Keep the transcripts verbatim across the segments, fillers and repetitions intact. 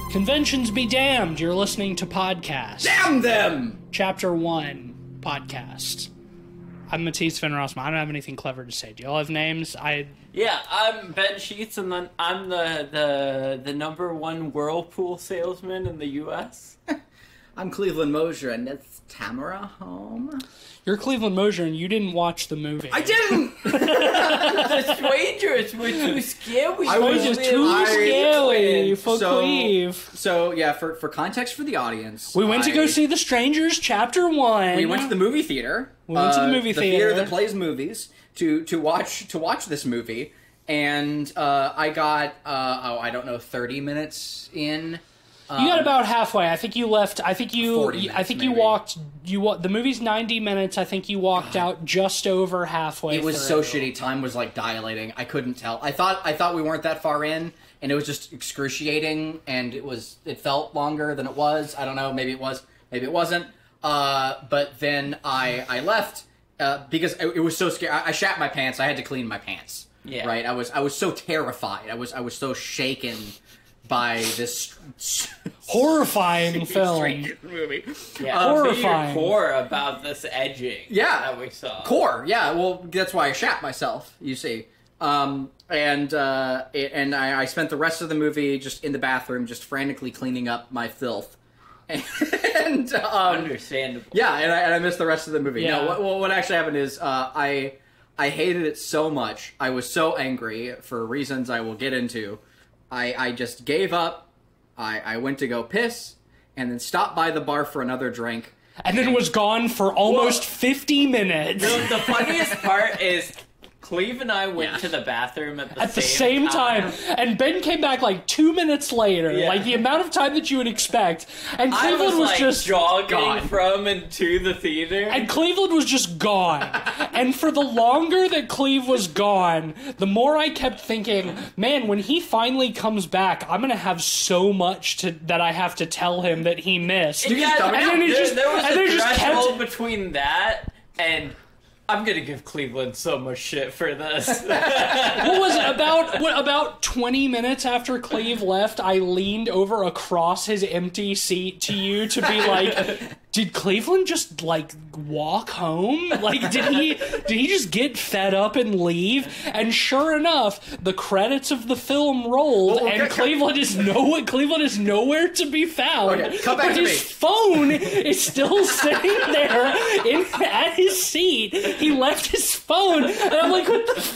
Conventions be damned, you're listening to Podcast. Damn them! Chapter one, Podcast. I'm Matisse Van Rossum. I don't have anything clever to say. Do y'all have names? I... Yeah, I'm Ben Sheets, and then I'm the, the, the number one Whirlpool salesman in the U S I'm Cleveland Mosier, and it's Tamara home. You're Cleveland Mosier, and you didn't watch the movie. I didn't! The strangers were too scary. I was just just too I- scary for so, Cleve. So, yeah, for, for context for the audience... We went to I- go see The Strangers, Chapter one. We went to the movie theater. We went to the movie the theater. theater that plays movies to to watch to watch this movie, and uh, I got uh, oh I don't know thirty minutes in. Um, You got about halfway. I think you left. I think you. forty I minutes, think you maybe. walked. You wa- the movie's ninety minutes. I think you walked out just over halfway. It was so through. shitty. Time was like dilating. I couldn't tell. I thought I thought we weren't that far in, and it was just excruciating. And it was it felt longer than it was. I don't know. Maybe it was. Maybe it wasn't. Uh, but then I I left uh, because it, it was so scary. I, I shat my pants. I had to clean my pants. Yeah. Right. I was I was so terrified. I was I was so shaken by this Horrifying film. strange movie. Yeah, Uh, horrifying. core about this edging Yeah. that we saw. Core, yeah. Well, that's why I shat myself. You see, um, and uh, it, and I, I spent the rest of the movie just in the bathroom, just frantically cleaning up my filth. And um, Understandable. yeah, and I, and I missed the rest of the movie. Yeah. No, what, what actually happened is uh, I I hated it so much. I was so angry for reasons I will get into. I I just gave up. I I went to go piss, and then stopped by the bar for another drink. And then was gone for almost fifty minutes. The, the funniest part is Cleve and I went Yeah. to the bathroom at the At the same, same time, and Ben came back like two minutes later, Yeah. like the amount of time that you would expect. And I Cleveland was, was, like just jogging gone. from and to the theater. And Cleveland was just gone. And for the longer that Cleve was gone, the more I kept thinking, man, when he finally comes back, I'm gonna have so much to that I have to tell him that he missed. And yeah, dumb it and down. then it There- just, there was and a then it just threshold kept- between that and I'm gonna give Cleveland so much shit for this. What was it, about what, about twenty minutes after Cleve left, I leaned over across his empty seat to you to be like, did Cleveland just like walk home? Like did he did he just get fed up and leave? And sure enough, the credits of the film rolled, Well, and okay, Cleveland is no Cleveland is nowhere to be found. Okay, come back but to his me. phone is still sitting there in at his seat. He left his phone, and I'm like, what the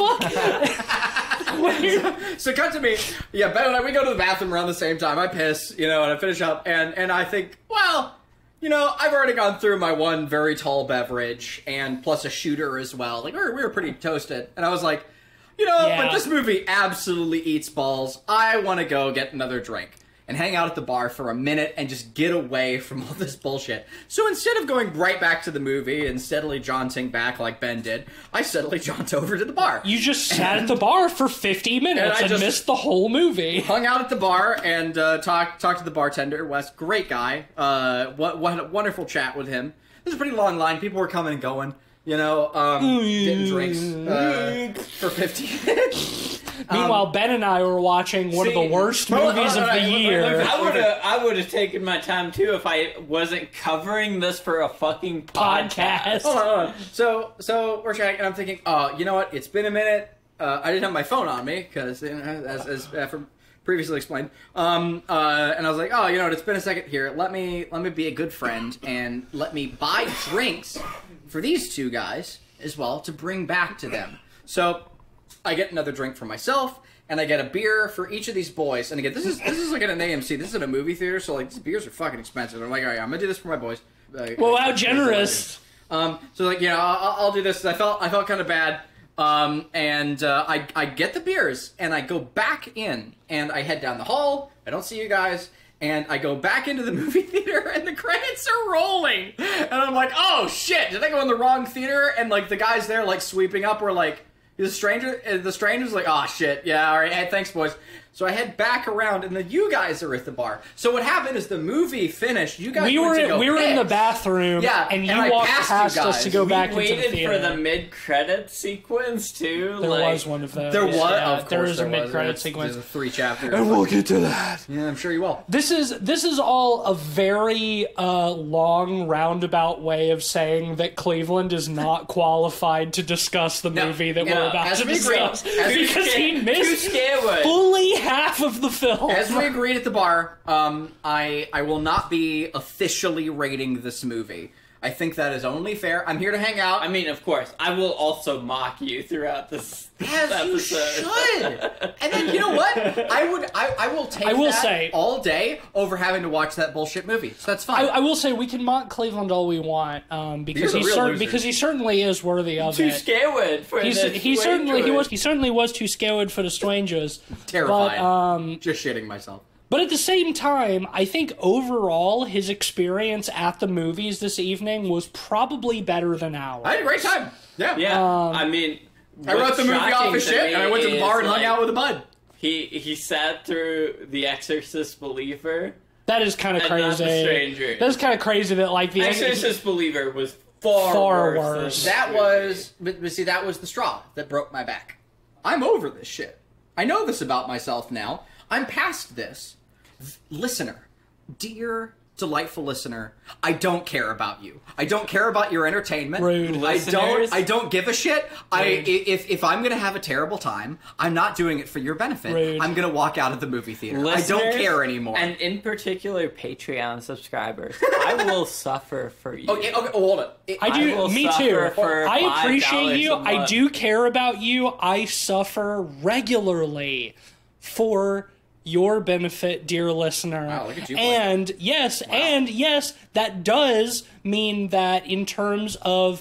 fuck? Where- So cut to me. Yeah, Ben and I, we go to the bathroom around the same time. I piss, you know, and I finish up, and, and I think, well, you know, I've already gone through my one very tall beverage, and plus a shooter as well. Like, we were, we were pretty toasted. And I was like, you know, Yeah. but this movie absolutely eats balls. I want to go get another drink and hang out at the bar for a minute and just get away from all this bullshit. So instead of going right back to the movie and steadily jaunting back like Ben did, I steadily jaunt over to the bar. You just sat at the bar for fifty minutes And I and, just- missed the whole movie. Hung out at the bar and uh, talked talked to the bartender, Wes. Great guy. Uh, what what a wonderful chat with him. It was a pretty long line. People were coming and going. You know, um, getting drinks uh, for fifteen minutes. Meanwhile, Ben and I were watching one of see- the worst Hold on, movies hold of on, the hold on, year. hold on. I would have I would have taken my time too if I wasn't covering this for a fucking podcast. Podcast. Hold on, hold on. So so we're chatting, and I'm thinking, oh, you know what? It's been a minute. Uh, I didn't have my phone on me because, you know, as as after previously explained. Um, uh, and I was like, oh, you know what? It's been a second here. Let me let me be a good friend and let me buy drinks for these two guys as well to bring back to them. So I get another drink for myself, and I get a beer for each of these boys. And again, this is this is like at an A M C. This is at a movie theater, so like these beers are fucking expensive. I'm like, all right, I'm gonna do this for my boys. Like, Well, how it's- it's generous. um, so like, you know, I'll, I'll do this. I felt I felt kind of bad. Um, and uh, I I get the beers and I go back in and I head down the hall. I don't see you guys. And I go back into the movie theater, and the credits are rolling. And I'm like, oh, shit, did I go in the wrong theater? And, like, the guys there, like, sweeping up were like, The stranger, uh, the stranger's like, oh shit, yeah, all right, hey, thanks, boys. So I head back around, and then you guys are at the bar. So what happened is the movie finished. You guys we went were to go we were in the piss. bathroom, Yeah, and you and I walked passed past you us to guys. go We back into the waited theater. for the mid-credit sequence too. There like, was one of those. There was, yeah, of course, there was there a was. mid-credit It's- sequence. There's three chapters. And we'll get to that. Yeah, I'm sure you will. This is this is all a very uh, long roundabout way of saying that Cleveland is not qualified to discuss the No, movie that yeah, we're about as to we agreed, discuss as we because he Too missed scared. fully half of the film. As we agreed at the bar, um, I I will not be officially rating this movie. I think that is only fair. I'm here to hang out. I mean, of course, I will also mock you throughout this, this As you episode. should. And then you know what? I would. I, I will take. I will that say- all day over having to watch that bullshit movie. So that's fine. I, I will say we can mock Cleveland all we want um, because You're he the real cer- losers. because he certainly is worthy of Too it. scared for He's, this. he Wait certainly for he it. was he certainly was too scared for the strangers. Terrified. But um, Just shitting myself. But at the same time, I think overall his experience at the movies this evening was probably better than ours. I had a great time. Yeah. Yeah, Um, I mean, I wrote the movie off his shit, and I went to the bar and hung out with a bud. He he sat through The Exorcist Believer. That is kind of And not crazy. The Stranger. That is kind of crazy that like the Exorcist Believer was far, Far worse. worse. Than That this was, but, but see, that was the straw that broke my back. I'm over this shit. I know this about myself now. I'm past this. Listener, dear delightful listener, I don't care about you. I don't care about your entertainment. Rude. I Listeners? don't. I don't give a shit. I Rude. if if I'm gonna have a terrible time, I'm not doing it for your benefit. Rude. I'm gonna walk out of the movie theater. Listeners, I don't care anymore. And in particular, Patreon subscribers. I will suffer for you. okay, okay, oh, hold it. It- I do. I will me suffer too. for I five appreciate dollars you. a I month. do care about you. I suffer regularly for your benefit, dear listener. Wow, look at you, boy. And yes, and yes, that does mean that in terms of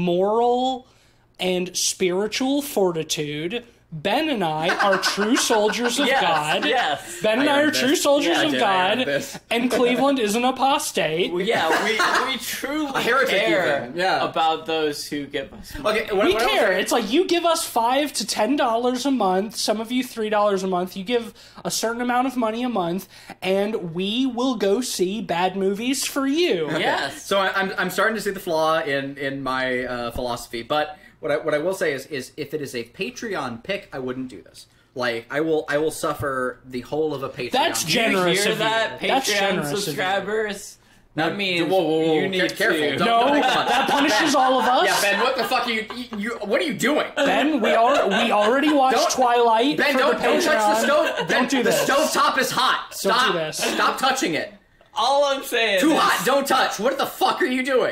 moral and spiritual fortitude, Ben and I are true soldiers of Yes, God. yes. Ben and I I, are earned true this. soldiers Yeah, I of did. I earned God, this. and Cleveland is an apostate. Well, yeah, we, we truly A heretic care even, yeah. about those who give us money. Okay, what, We what I was care. saying- It's like you give us five to ten dollars a month. Some of you three dollars a month. You give a certain amount of money a month, and we will go see bad movies for you. Yes. So I, I'm I'm starting to see the flaw in in my uh, philosophy, but what I what I will say is is if it is a Patreon pick, I wouldn't do this. Like I will I will suffer the whole of a Patreon. That's Do you generous hear of that, you. That's Patreon generous of you. subscribers? Now, That means whoa, whoa, whoa, you need careful. to. Don't- No, don't make fun. that punishes all of us. Yeah, Ben, what the fuck are you you? What are you doing? Ben, we are we already watched Don't- Twilight. Ben, for don't the don't touch the Patreon. stove. Ben, Don't do the this. stove top is hot. Don't Stop. do this. Stop touching it. All I'm saying Too is, hot. Don't touch. What the fuck are you doing?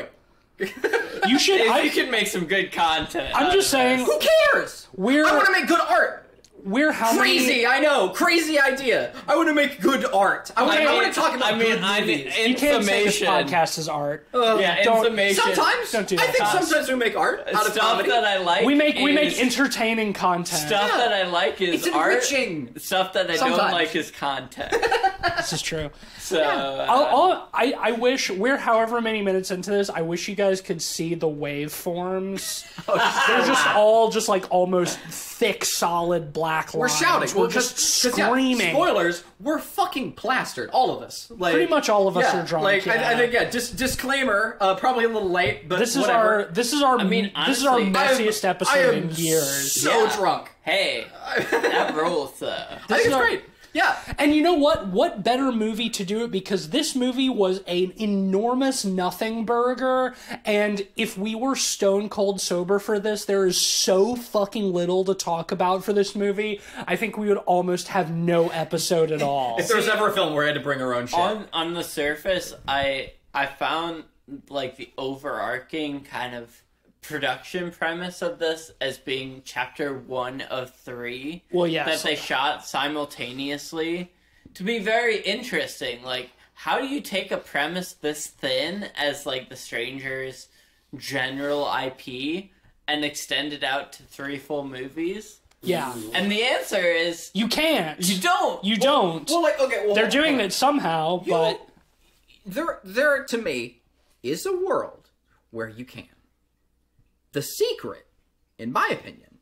You should. if I, you can make some good content. I'm out just of saying. this. Who cares? We're I want to make good art. we're how Crazy, many? I know. Crazy idea. I want to make good art. I want, I I mean, want to talk about I mean, good I mean, movies. You can't say this information. podcast is art. Yeah, Don't- information. Sometimes. Don't do I that. think sometimes we make art out of Stuff comedy. that I like. We make we make is- entertaining content. Stuff Yeah. that I like is It's art. enriching. Stuff that I Sometimes. don't like is content. This is true. So uh, I'll, I'll, I I wish we're however many minutes into this. I wish you guys could see the waveforms. Oh, They're just all just like almost thick, solid black We're lines. shouting. We're Well, 'cause- just 'cause, yeah, screaming. spoilers. We're fucking plastered. All of us. Like, Pretty much all of us yeah, are drunk. Like yeah. I, I think yeah. Dis- disclaimer. Uh, probably a little late, but this is whatever. our this is our mean, this is our honestly, messiest I am- episode I am in years. So Yeah. drunk. hey, that rules. Uh, I think is it's our- great. Yeah. And you know what? What better movie to do it? Because this movie was an enormous nothing burger. And if we were stone cold sober for this, there is so fucking little to talk about for this movie. I think we would almost have no episode at all. If there was ever a film where I had to bring our own shit. on on the surface, I I found like the overarching kind of production premise of this as being chapter one of three. Well, yes. that they shot simultaneously to be very interesting. Like, how do you take a premise this thin as like The Strangers' general I P and extend it out to three full movies? Yeah. And the answer is You can't. you don't. You don't. well, like okay, well, They're hold doing on. it somehow, You- but there, there to me is a world where you can. The secret, in my opinion,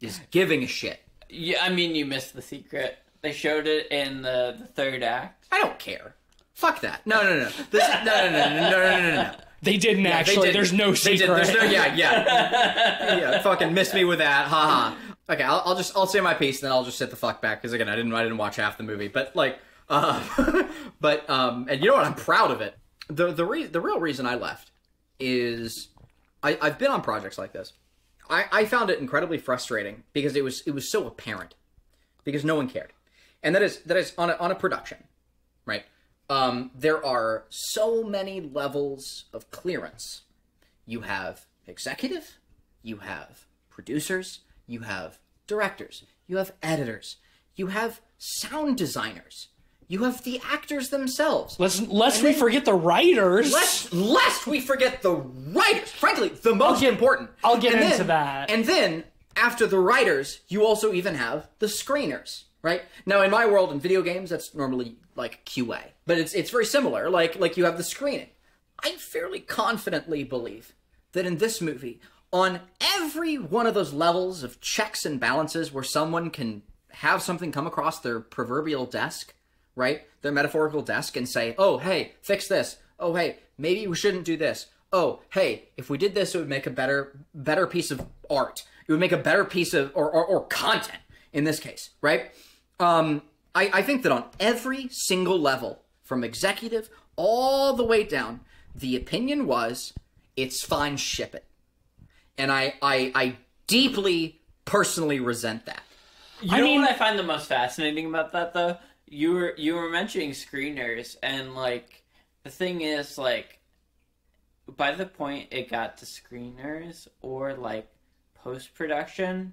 is giving a shit. Yeah, I mean, you missed the secret. They showed it in the, the third act. I don't care. Fuck that. No, no, no. This, no, no, no, no, no, no, no, no. They didn't Yeah, actually. they did. There's no They secret. did. There's no, yeah, yeah. Yeah, fucking missed me with that. Haha. Okay, I'll, I'll just, I'll say my piece, and then I'll just sit the fuck back, because again, I didn't, I didn't watch half the movie. But, like, uh, but, um, and you know what? I'm proud of it. The, the, re- the real reason I left is I, I've been on projects like this. I, I found it incredibly frustrating because it was, it was so apparent. Because no one cared. And that is, that is on a, on a production, right? Um, there are so many levels of clearance. You have executive, you have producers, you have directors, you have editors, you have sound designers, you have the actors themselves. Lest, lest we forget the writers. Lest, lest we forget the writers. Frankly, the most get- important. I'll get And into then- that. And then, after the writers, you also even have the screeners, right? Now, in my world, in video games, that's normally like Q A. But it's it's very similar. Like like you have the screening. I fairly confidently believe that in this movie, on every one of those levels of checks and balances where someone can have something come across their proverbial desk, right? Their metaphorical desk, and say, oh, hey, fix this. Oh, hey, maybe we shouldn't do this. Oh, hey, if we did this, it would make a better better piece of art. It would make a better piece of, or, or, or content, in this case, right? Um, I, I think that on every single level, from executive all the way down, the opinion was, it's fine, ship it. And I, I, I deeply, personally resent that. You I know mean- what I find the most fascinating about that, though? You were you were mentioning screeners, and like the thing is, like by the point it got to screeners or like post production,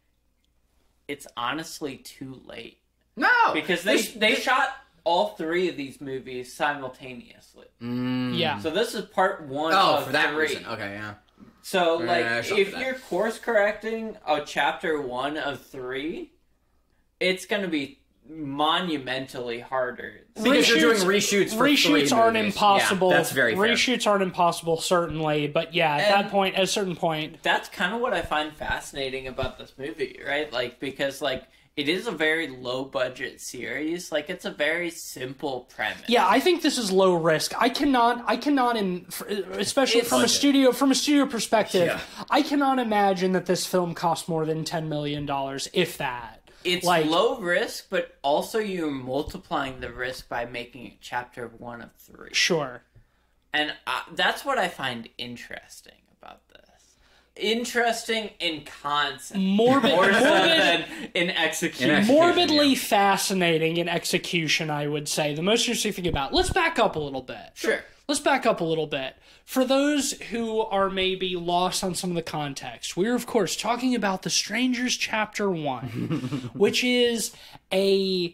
it's honestly too late No! because they This- they shot all three of these movies simultaneously. Yeah. So this is part one Oh, of for that three. reason. Okay, yeah. So, Yeah, like, yeah, something if for that. you're course correcting a chapter one of three, it's going to be monumentally harder. Because you're doing reshoots for reshoots three aren't movies. impossible. Yeah, that's very fair. Reshoots aren't impossible, certainly, but yeah, at And- that point, at a certain point, That's kind of what I find fascinating about this movie, right? Like, because, like, it is a very low budget series. Like, it's a very simple premise. yeah, I think this is low risk. I cannot, I cannot, in especially It's from a budget. studio, from a studio perspective, Yeah. I cannot imagine that this film cost more than ten million dollars, if that. It's like- low risk, but also you're multiplying the risk by making it chapter one of three. Sure. And uh, that's what I find interesting about this. Interesting in concept. Morbid, More so morbid, than in execution. In execution. morbidly yeah. fascinating in execution, I would say. The most interesting thing about. Let's back up a little bit. Sure. Let's back up a little bit. For those who are maybe lost on some of the context, we're of course talking about The Strangers Chapter one, which is a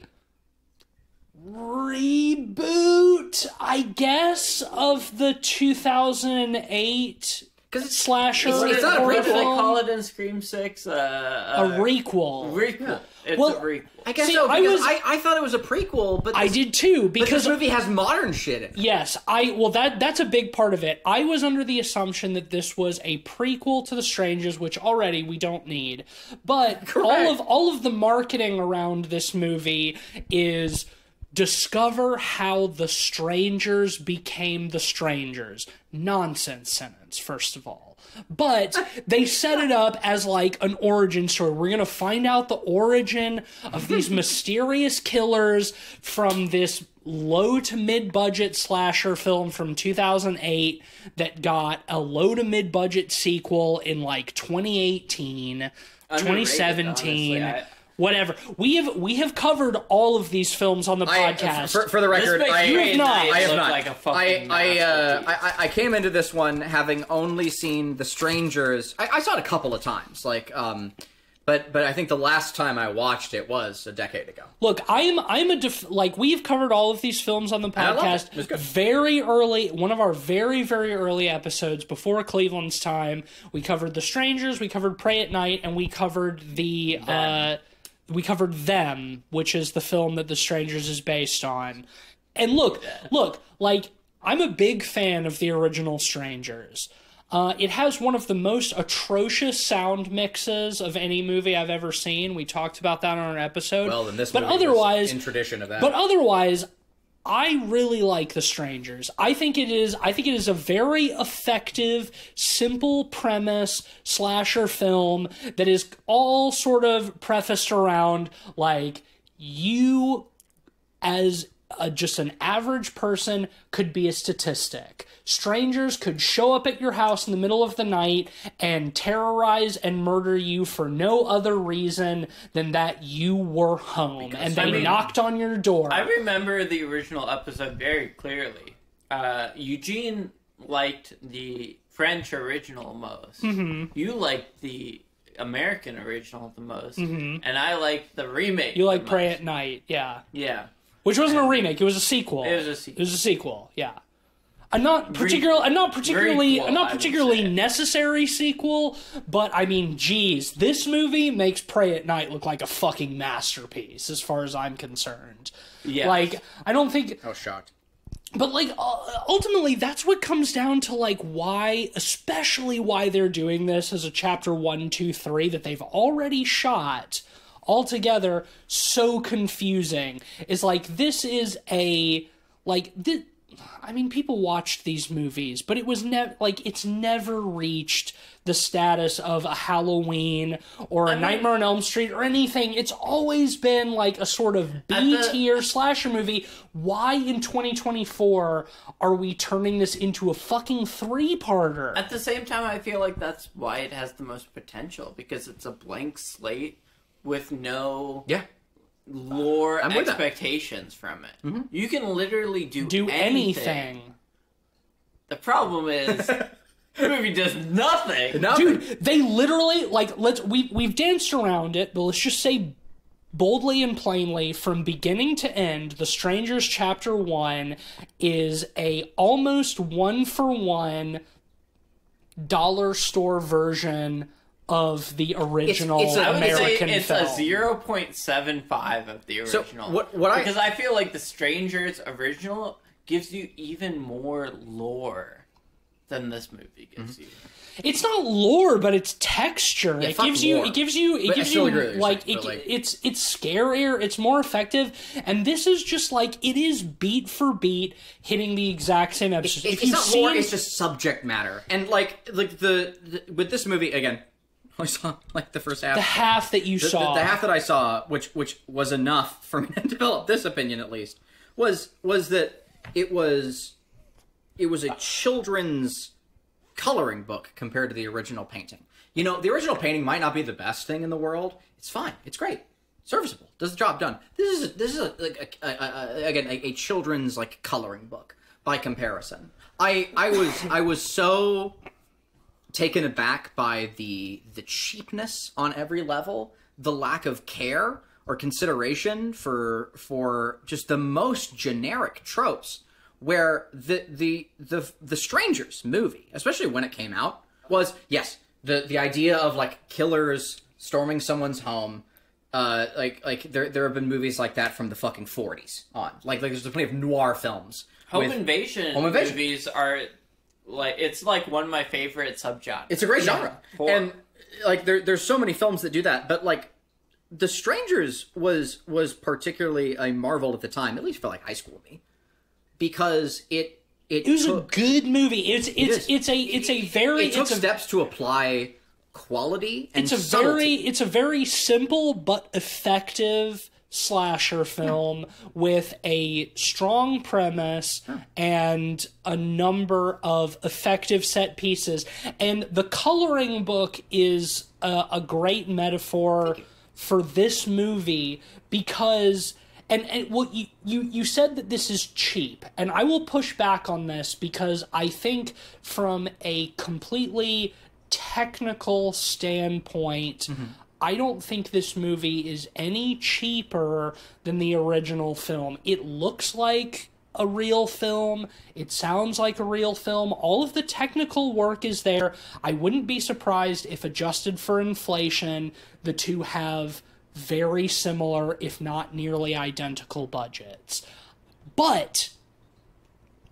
reboot, I guess, of the two thousand eight Because it's, slasher. It's- it's not a horror What do they film. call it in Scream six? Uh, A uh, requel. requel. It's Well, a requel. I guess See, so, I because was- I, I thought it was a prequel, but I this, did too, but because this movie has modern shit in it. yes, I well that that's a big part of it. I was under the assumption that this was a prequel to The Strangers, which already we don't need. But all Correct. of all of the marketing around this movie is discover how the strangers became the strangers. Nonsense sentence, first of all. But they set it up as like an origin story. We're going to find out the origin of these mysterious killers from this low to mid budget slasher film from two thousand eight that got a low to mid budget sequel in like twenty eighteen, twenty seventeen. honestly. I- Whatever. We have we have covered all of these films on the I, podcast. for, for the This record, makes I, You have Green not. Knight I have look not. like a I, fucking I, uh, masterpiece. I, I came into this one having only seen The Strangers. I, I saw it a couple of times, like, um, but but I think the last time I watched it was a decade ago. Look, I'm I'm a def- like we've covered all of these films on the I love it. podcast It was good. very early. One of our very very early episodes before Cleveland's time, we covered The Strangers, we covered Pray at Night, and we covered the uh, we covered Them, which is the film that The Strangers is based on. And look, look, like I'm a big fan of the original Strangers. Uh, it has one of the most atrocious sound mixes of any movie I've ever seen. We talked about that on an episode. Well, then this but movie otherwise, was in tradition of that. But otherwise, I really like The Strangers. I think it is I think it is a very effective, simple premise slasher film that is all sort of prefaced around like you as a, just an average person could be a statistic. Strangers could show up at your house in the middle of the night and terrorize and murder you for no other reason than that you were home because, and they I mean, knocked on your door. I remember the original episode very clearly. Uh, Eugene liked the French original most. Mm-hmm. You liked the American original the most. Mm-hmm. And I liked the remake. You like Prey most. at Night, yeah. Yeah. Which wasn't a remake, it was a sequel. It was a sequel. It was a sequel, yeah. A not particularly, a not particularly, cool, a not particularly necessary sequel, but I mean, geez, this movie makes Prey at Night look like a fucking masterpiece, as far as I'm concerned. Yeah, like I don't think I was shocked, but like uh, ultimately, that's what comes down to like why, especially why they're doing this as a chapter one, two, three that they've already shot altogether. So confusing is like this is a like this. I mean, people watched these movies, but it was never like it's never reached the status of a Halloween or a I mean, Nightmare on Elm Street or anything. It's always been like a sort of B tier the... slasher movie. Why in twenty twenty-four are we turning this into a fucking three-parter? At the same time, I feel like that's why it has the most potential, because it's a blank slate with no yeah. lore I'm expectations from it. Mm-hmm. You can literally do do anything. anything. The problem is the movie does nothing. nothing. Dude, they literally like let's we we've danced around it, but let's just say boldly and plainly from beginning to end, The Strangers Chapter one is a almost one for one dollar store version of the original it's, it's a, American it's film. It's a zero point seven five of the original. So what, what because I... I feel like The Strangers original gives you even more lore than this movie gives mm-hmm. you. It's not lore, but it's texture. Yeah, it gives you, lore. it gives you, it but gives you, like, saying, it, like, it's it's scarier, it's more effective, and this is just like it is beat for beat hitting the exact same episode. It, if it's you've not seen, lore; it's just subject matter. And like, like the, the with this movie again, I saw like the first half. The half that you the, saw, the, the half that I saw, which which was enough for me to develop this opinion at least, was was that it was it was a children's coloring book compared to the original painting. You know, the original painting might not be the best thing in the world. It's fine. It's great. Serviceable. Does the job done. This is a, this is a, like a, a, a, again a, a children's like coloring book by comparison. I I was I was so taken aback by the the cheapness on every level, the lack of care or consideration for for just the most generic tropes. Where the the the the Strangers movie, especially when it came out, was yes the the idea of like killers storming someone's home, uh, like like there there have been movies like that from the fucking forties on. Like like there's plenty of noir films. Home Invasion, Home Invasion movies are like it's like one of my favorite subgenres. It's a great genre, Four. and like there there's so many films that do that. But like The Strangers was was particularly a marvel at the time, at least for like high school me. Because it it, it was took, a good movie. It's it's it it's a it's a very it took it's a, steps to apply quality and it's a subtlety. very it's a very simple but effective slasher film yeah. with a strong premise yeah. and a number of effective set pieces. And the coloring book is a, a great metaphor for this movie because. And, and what you, you, you said that this is cheap, and I will push back on this because I think from a completely technical standpoint, mm-hmm. I don't think this movie is any cheaper than the original film. It looks like a real film. It sounds like a real film. All of the technical work is there. I wouldn't be surprised if adjusted for inflation, the two have very similar, if not nearly identical budgets. But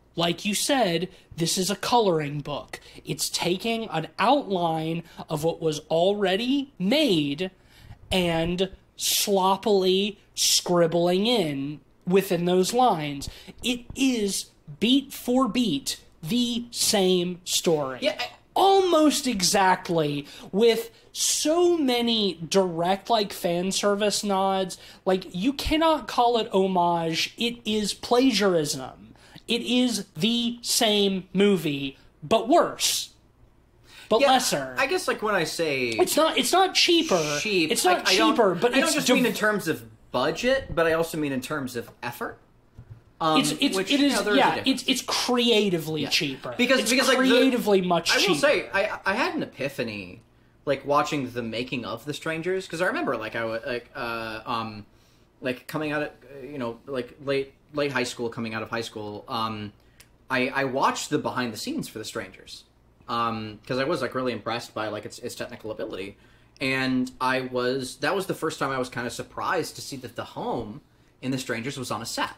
Like you said, this is a coloring book. It's taking an outline of what was already made and sloppily scribbling in within those lines. It is beat for beat the same story. Yeah, I- Almost exactly, with so many direct, like, fan service nods. Like, you cannot call it homage. It is plagiarism. It is the same movie, but worse. But Yeah, lesser. I guess, like, when I say It's not. It's not cheaper. cheap, It's not I, I don't- cheaper, but I don't it's just div- mean in terms of budget, but I also mean in terms of effort. Um, It's it's which, it you is know, there is a yeah. difference. It's it's creatively cheaper Because- it's because, like, the- creatively much I cheaper. will say, I I had an epiphany, like watching the making of The Strangers, because I remember, like, I was like, uh, um, like coming out of, uh, you know, like late late high school, coming out of high school, um, I I watched the behind the scenes for The Strangers, um, because I was like really impressed by like its its technical ability, and I was that was the first time I was kind of surprised to see that the home in The Strangers was on a set.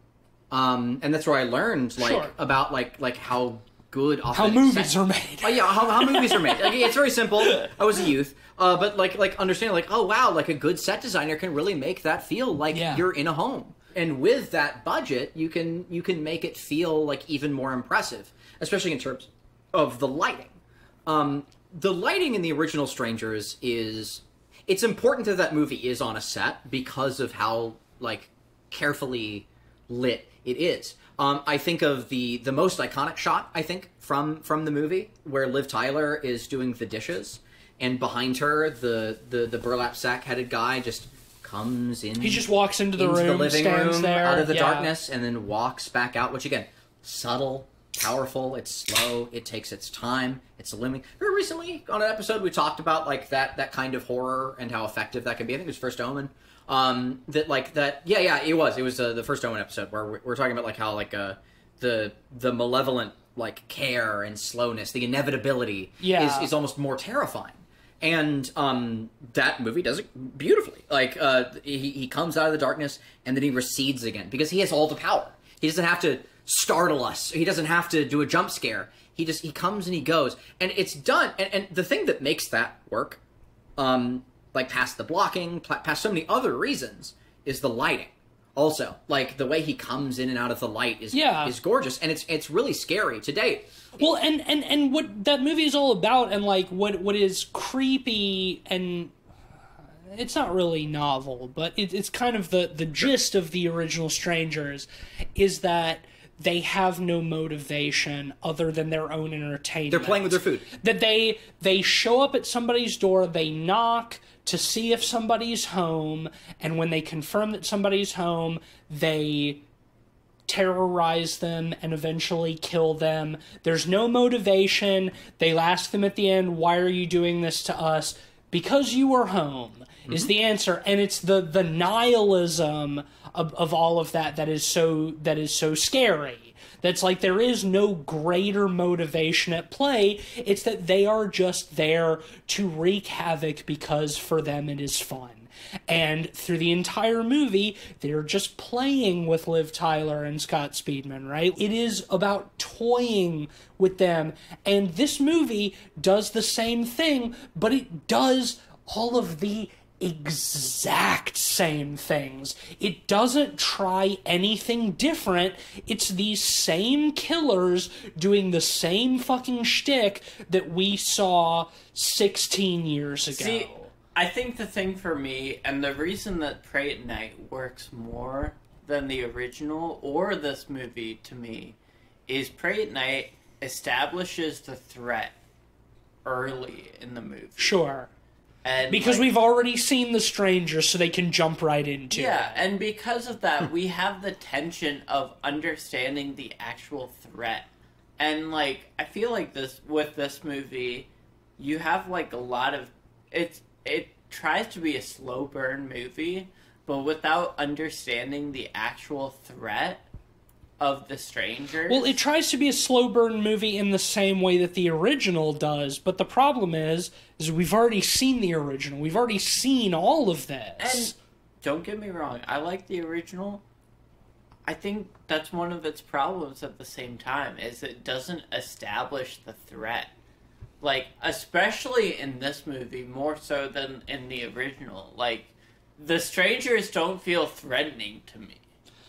Um, and that's where I learned like Sure. about like like how good How authentic movies set- are made. Oh yeah, how, how movies are made. Like, it's very simple. I was a youth, uh, but like like understanding like oh wow, like a good set designer can really make that feel like Yeah. you're in a home. And with that budget, you can you can make it feel like even more impressive, especially in terms of the lighting. Um, the lighting in the original Strangers is it's important that that movie is on a set because of how like carefully lit it is. Um, I think of the the most iconic shot, I think, from from the movie where Liv Tyler is doing the dishes, and behind her the the, the burlap sack headed guy just comes in. He just walks into the into room, the living stands room there out of the yeah. darkness, and then walks back out. Which again, subtle, powerful. It's slow. It takes its time. It's limiting. Very recently on an episode, we talked about like that that kind of horror and how effective that can be. I think it was First Omen. Um, that like that. Yeah, yeah. It was. It was uh, the First Omen episode where we're, we're talking about like how like uh the the malevolent like care and slowness, the inevitability Yeah. is is almost more terrifying. And um, that movie does it beautifully. Like uh, he he comes out of the darkness and then he recedes again because he has all the power. He doesn't have to startle us. He doesn't have to do a jump scare. He just he comes and he goes, and it's done. And, and the thing that makes that work, um, like past the blocking, pl- past so many other reasons, is the lighting. Also, like the way he comes in and out of the light is Yeah. is gorgeous, and it's it's really scary to date. Well, and, and, and what that movie is all about, and like what what is creepy, and it's not really novel, but it, it's kind of the the gist of the original Strangers, is that they have no motivation other than their own entertainment. They're playing with their food. That they they show up at somebody's door, they knock to see if somebody's home, and when they confirm that somebody's home, they terrorize them and eventually kill them. There's no motivation. They ask them at the end, "Why are you doing this to us?" Because you were home is the answer, and it's the the nihilism of, of all of that that is so that is so scary. That's like there is no greater motivation at play. It's that they are just there to wreak havoc because for them it is fun. And through the entire movie, they're just playing with Liv Tyler and Scott Speedman, right? It is about toying with them. And this movie does the same thing, but it does all of the exact same things. It doesn't try anything different. It's these same killers doing the same fucking shtick that we saw sixteen years ago. See, I think the thing for me, and the reason that Prey at Night works more than the original or this movie to me, is Prey at Night establishes the threat early in the movie. Sure. And Because like, we've already seen The Stranger, so they can jump right into yeah, it. and because of that, we have the tension of understanding the actual threat. And like, I feel like this with this movie, you have like a lot of it's it tries to be a slow burn movie, but without understanding the actual threat of the strangers. Well, it tries to be a slow burn movie in the same way that the original does, but the problem is, is we've already seen the original. We've already seen all of this. And don't get me wrong, I like the original. I think that's one of its problems at the same time, is it doesn't establish the threat. Like, especially in this movie, more so than in the original. Like, the strangers don't feel threatening to me.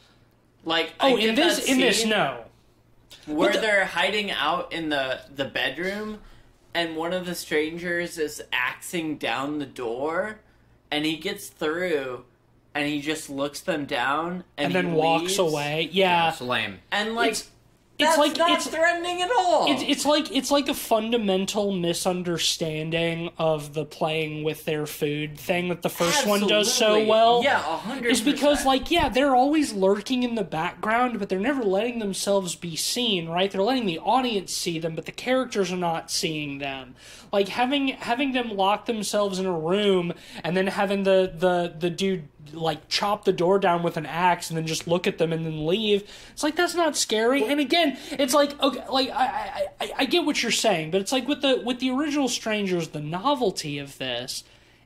Like, oh, I get in this, that in this, scene no. where the- they're hiding out in the, the bedroom, and one of the strangers is axing down the door, and he gets through, and he just looks them down, and, And then he walks leaves, away. Yeah. It's lame. And, like... It's- That's It's like not it's threatening at all. It's, it's like it's like a fundamental misunderstanding of the playing with their food thing that the first one does so Absolutely. well. Yeah, a hundred. Is because like yeah, they're always lurking in the background, but they're never letting themselves be seen. Right? They're letting the audience see them, but the characters are not seeing them. Like having having them lock themselves in a room and then having the the the dude like chop the door down with an axe and then just look at them and then leave. It's like that's not scary. And again, it's like okay, like I, I I I get what you're saying, but it's like with the with the original Strangers, the novelty of this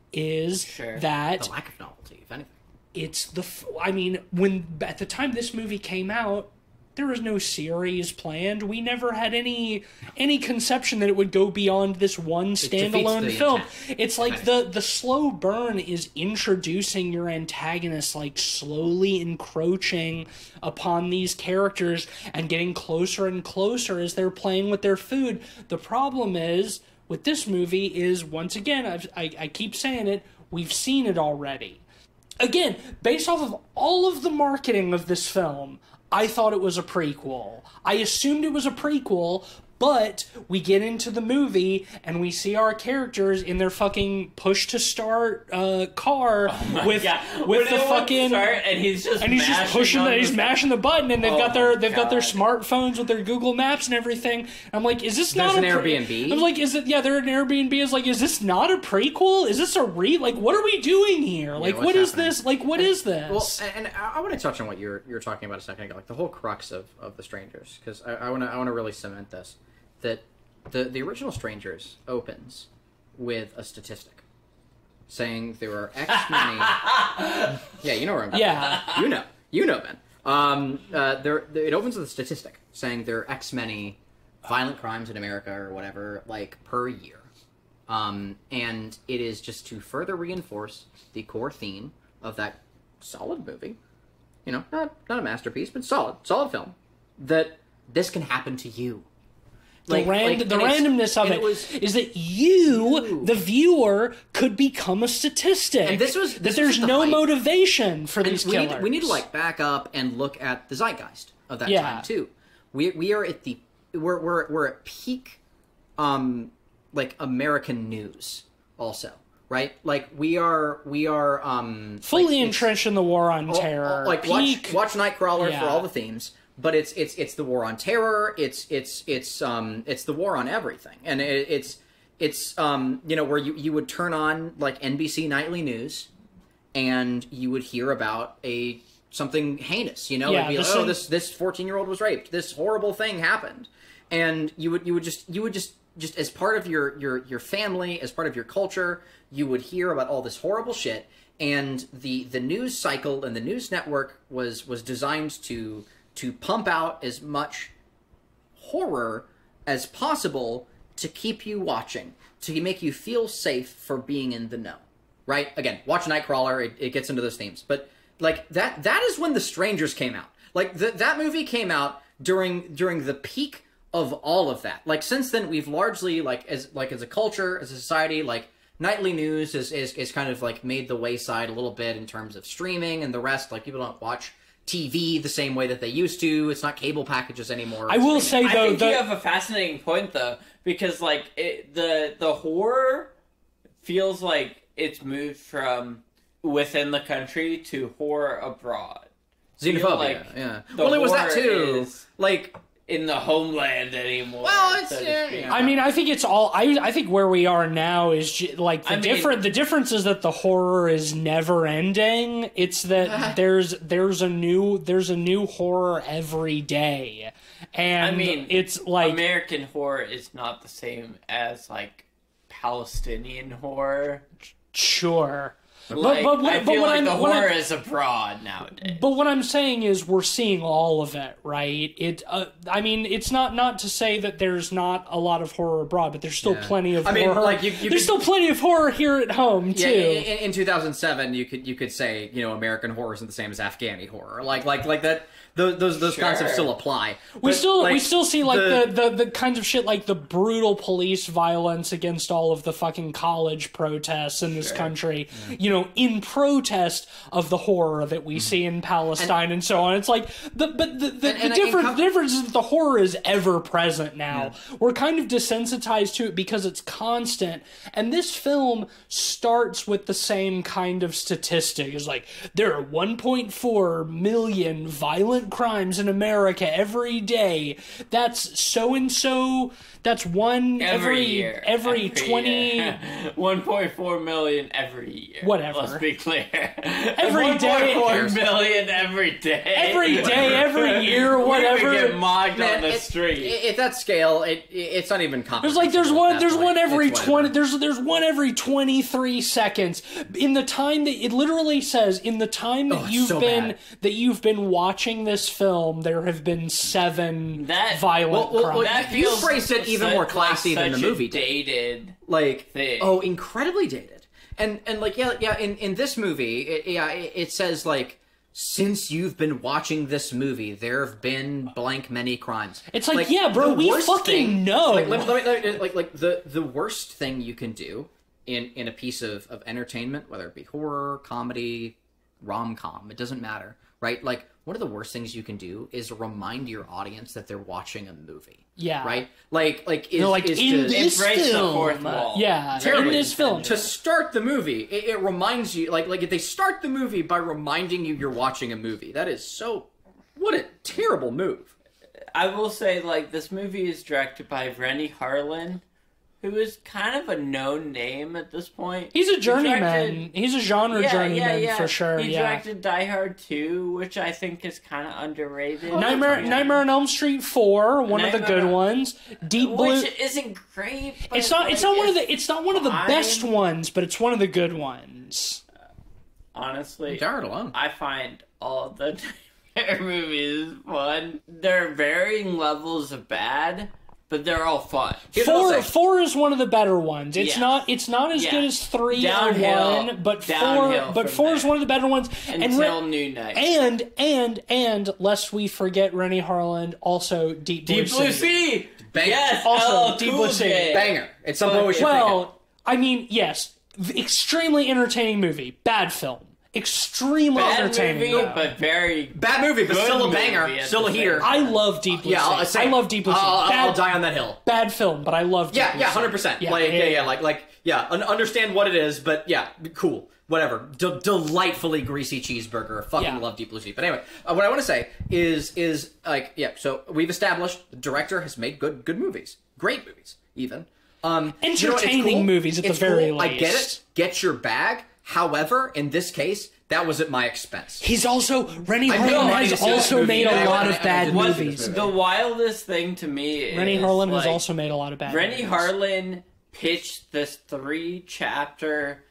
is Sure. that The lack of novelty, if anything. it's the f- I mean, when at the time this movie came out, there was no series planned. We never had any any conception that it would go beyond this one standalone the film. intent. It's like the the slow burn is introducing your antagonist, like slowly encroaching upon these characters and getting closer and closer as they're playing with their food. The problem is with this movie is once again I've, I I keep saying it, we've seen it already. Again, based off of all of the marketing of this film, I thought it was a prequel. I assumed it was a prequel, but we get into the movie and we see our characters in their fucking push to start uh, car with Yeah. with When the it went to fucking start, and he's just and he's just mashing pushing on the, he's the- mashing the button and they've Oh got their my they've got their God. smartphones with their Google Maps and everything. And I'm like, is this not There's a an pre- Airbnb? I'm like, is it yeah? They're an Airbnb. Is like, is this not a prequel? Is this a re? Like, what are we doing here? Like, what's what is happening? this? Like, what is this? Well, and, and I, I want to touch on what you were, you were talking about a second ago, like the whole crux of, of the Strangers, because I, I want to I want to really cement this that the the original Strangers opens with a statistic saying there are X many. Yeah, you know where I'm going. Yeah. you know, you know, Ben. Um, uh, there, there, it opens with a statistic saying there are X many violent crimes in America or whatever, like per year. Um, and it is just to further reinforce the core theme of that solid movie, you know, not not a masterpiece, but solid, solid film, that this can happen to you. The, Like- rand- like, the and it's- randomness of and it, it was- is that you, You. the viewer, could become a statistic. And this was- that this there's was the no hype. motivation for And these we killers. need, we need to like back up and look at the zeitgeist of that Yeah. time too. We we are at the we're we're we're at peak, um, like American news also, right? Like we are we are um fully like, it's- entrenched in the war on all- terror. all- like Peak. watch watch Nightcrawler Yeah. for all the themes, but it's it's it's the war on terror. It's it's it's um it's the war on everything, and it, it's it's um you know where you you would turn on like N B C nightly news, and you would hear about a something heinous. You know, Yeah, it'd be the like, same- oh, this this fourteen year old was raped. This horrible thing happened, and you would you would just you would just just as part of your your your family, as part of your culture, you would hear about all this horrible shit. And the the news cycle and the news network was was designed to to pump out as much horror as possible to keep you watching, to make you feel safe for being in the know. Right? Again, watch Nightcrawler, it, it gets into those themes. But like that that is when The Strangers came out. Like the, that movie came out during during the peak of all of that. Like since then we've largely like as like as a culture, as a society, like nightly news is, is is kind of like made the wayside a little bit in terms of streaming and the rest. Like people don't watch T V the same way that they used to. It's not cable packages anymore. I will say I though, think the, you have a fascinating point though, because like it, the the horror feels like it's moved from within the country to horror abroad. Xenophobia, feel like yeah. the Well, it was that horror too. is- Like, In the homeland anymore. Well, it's- so to yeah, speak. yeah. I mean, I think it's all. I I think where we are now is ju- like the I mean- different. The difference is that the horror is never ending. It's that there's there's a new there's a new horror every day, and I mean, it's like American horror is not the same as like Palestinian horror. sure. Like, but what- I but feel what like I'm- the what I'm- horror is abroad nowadays. But what I'm saying is we're seeing all of it, right? It, uh, I mean, it's not not to say that there's not a lot of horror abroad, but there's still Yeah. plenty of I mean, horror. like, you- you there's could- still plenty of horror here at home too. Yeah, in, in two thousand seven, you could you could say, you know, American horror isn't the same as Afghani horror. Like like like that. Those those, those Sure. concepts still apply. we But, still we like, still see like the, the, the kinds of shit like the brutal police violence against all of the fucking college protests in this country, you know, in protest of the horror that we see in Palestine and, so on. It's like the but the, the, And- and the I- in difference com- the difference is that the horror is ever present now. We're kind of desensitized to it because it's constant. And this film starts with the same kind of statistic. It's like there are one point four million violent crimes in America every day. That's so and so. That's one every, every year. every twenty. one point four million every year. Whatever. Let's be clear. Every day. one point four million every day. Every day, every year, whatever. We get mocked Man, on the it- street. it- At that scale, it, it it's not even complicated. There's like there's one there's one every It's twenty whatever. there's there's one every twenty-three seconds in the time that it literally says in the time that Oh, it's you've so been bad. that you've been watching this film there have been seven That- violent Well, well, crimes. well, That you feels phrased it even such- more classy like than the such a movie did. dated. Like thing. oh, incredibly dated. And and like yeah yeah in in this movie it, yeah it, it says like since you've been watching this movie there have been blank many crimes. It's like, yeah, bro, the we worst fucking thing- know. Like, let me, let me, let me- like like the the worst thing you can do in in a piece of of entertainment, whether it be horror, comedy, rom-com, it doesn't matter, right? Like one of the worst things you can do is remind your audience that they're watching a movie. Yeah. Right? Like like is, They're like is in to, this It breaks the film. fourth wall. Yeah, in Terribly this film. to start the movie, it, it reminds you, like, like if they start the movie by reminding you you're watching a movie, that is so. What a terrible move. I will say, like, this movie is directed by Rennie Harlin, who is kind of a known name at this point. He's a He journeyman. directed- He's a genre yeah, journeyman yeah, yeah. for sure. He yeah. directed Die Hard two, which I think is kind of underrated. Nightmare Yeah. Nightmare on Elm Street four, one of the Nightmare good on- ones. Deep Blue. Which isn't great. But It's not. It's like, not one of the. It's not one of the fine. best ones, but it's one of the good ones. Honestly, Jared alone. I find all of the Nightmare movies fun. There are varying levels of bad, but they're all fun. Here's what I'll Four. say. Four is one of the better ones. It's Yes. not. It's not as Yeah. good as three Downhill. or one, but Downhill four. But from four is there. one of the better ones. And Until Re- New Night. and and and lest we forget Rennie Harlan, also Deep Blue, Deep Blue Sea. Sea! Bang. Yes! Also, L L Deep Cool Blue Sea. J. Banger. It's some point we should pick it. Well, I mean, yes, v- extremely entertaining movie, bad film, extremely Bad entertaining. movie, though. but very Bad movie, but good still a movie banger. at Still the a same heater. I love Deep Blue yeah, Sea. I'll, say, I love Deep Blue Sea. I'll, I'll, bad, I'll die on that hill. bad film, but I love Deep Yeah, Blue yeah, Sea. hundred percent. Yeah, Like, yeah, yeah, yeah. yeah, like, like, yeah. Un- understand what it is, but yeah, cool, whatever. D- delightfully greasy cheeseburger. Fucking Yeah. love Deep Blue Sea. But anyway, uh, what I want to say is, is like, yeah. So we've established the director has made good, good movies, great movies, even. Um, you know what, it's Entertaining cool. movies at the It's very cool. I get it. least. Get your bag. However, in this case, that was at my expense. He's also Rennie I know, Harlan I has need to see this also movie. made I- a lot I- of I- I bad didn't see this movies. movie. The wildest thing to me is Rennie Harlan like, has also made a lot of bad Rennie movies. Harlan pitched this three chapter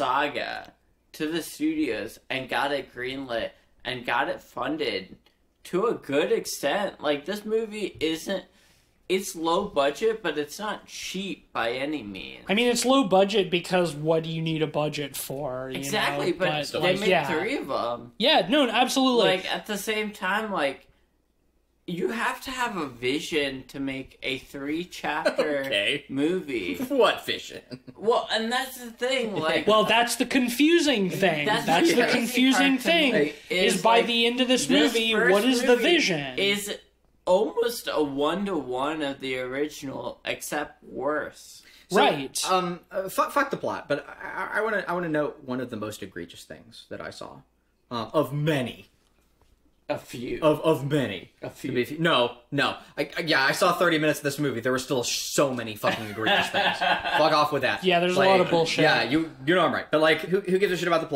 saga to the studios and got it greenlit and got it funded to a good extent. Like, this movie isn't, it's low budget, but it's not cheap by any means. I mean, it's low budget because what do you need a budget for? You Exactly, know? but, they like, made yeah. three of them. Yeah, no, absolutely. Like, at the same time, like, you have to have a vision to make a three chapter Okay. movie. What vision? Well, and that's the thing, like, Well, that's the confusing thing. That's That's, the the crazy confusing part to me, thing. is, Is by like, the end of this, this movie, first what is the movie vision? is almost a one to one of the original, except worse. So, Right. Um. Uh, fuck, fuck the plot. But I want to. I want to note one of the most egregious things that I saw, um, of many. A few. Of of many. A few. To be- No, no. I, I- yeah, I saw thirty minutes of this movie. There were still so many fucking egregious things. Fuck off with that. Yeah, there's a Like, lot of bullshit. Yeah, you you know I'm right. But like, who who gives a shit about the plot?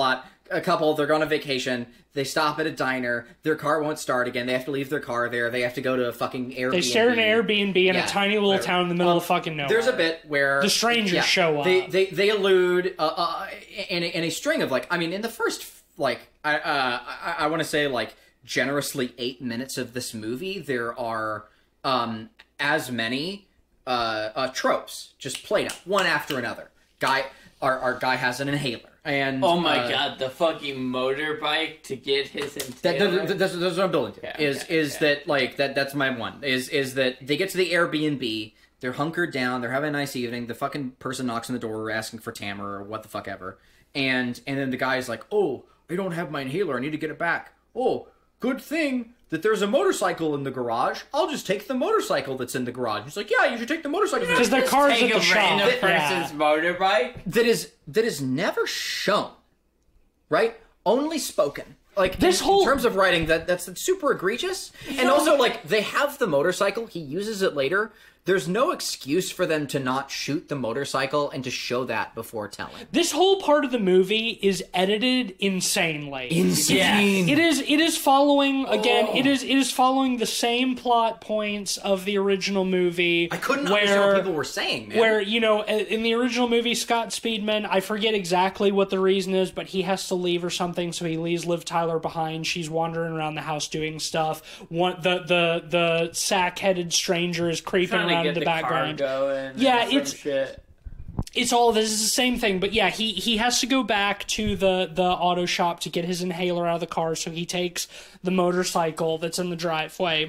a couple, they're going on vacation. They stop at a diner. Their car won't start again. They have to leave their car there. They have to go to a fucking Airbnb. They share an Airbnb in Yeah, a tiny little whatever. town in the middle of fucking nowhere. There's a bit where The strangers yeah, show up. They they they allude uh, uh, in a, in a string of like I mean in the first like I uh, I, I want to say like generously eight minutes of this movie there are um as many uh, uh tropes just played out one after another. Guy our our guy has an inhaler. And Oh my uh, god, the fucking motorbike to get his That, inhaler. that, that, that's, that's what I'm building to. Yeah, is okay, is okay. that like that? That's my one. Is is that they get to the Airbnb, they're hunkered down, they're having a nice evening. The fucking person knocks on the door asking for Tamara or what the fuck ever, and and then the guy's like, "Oh, I don't have my inhaler. I need to get it back. Oh, good thing that there's a motorcycle in the garage. I'll just take the motorcycle that's in the garage." He's like, "Yeah, you should take the motorcycle." Because the Just car's take at the a shop. random Yeah. person's motorbike. that is that is never shown, right? Only spoken. Like This in, whole- in terms of writing, that that's super egregious. And also, like they have the motorcycle. He uses it later. There's no excuse for them to not shoot the motorcycle and to show that before telling. This whole part of the movie is edited insanely. Insane. It is it is following again, Oh. it is it is following the same plot points of the original movie. I couldn't where, understand what people were saying, man. Where, you know, in the original movie, Scott Speedman, I forget exactly what the reason is, but he has to leave or something, so he leaves Liv Tyler behind. She's wandering around the house doing stuff. One, the the the sack-headed stranger is creeping Trying to around get in the, the background. car going. Yeah, and some it's- shit. It's all this is the same thing, but yeah, he he has to go back to the the auto shop to get his inhaler out of the car, so he takes the motorcycle that's in the driveway.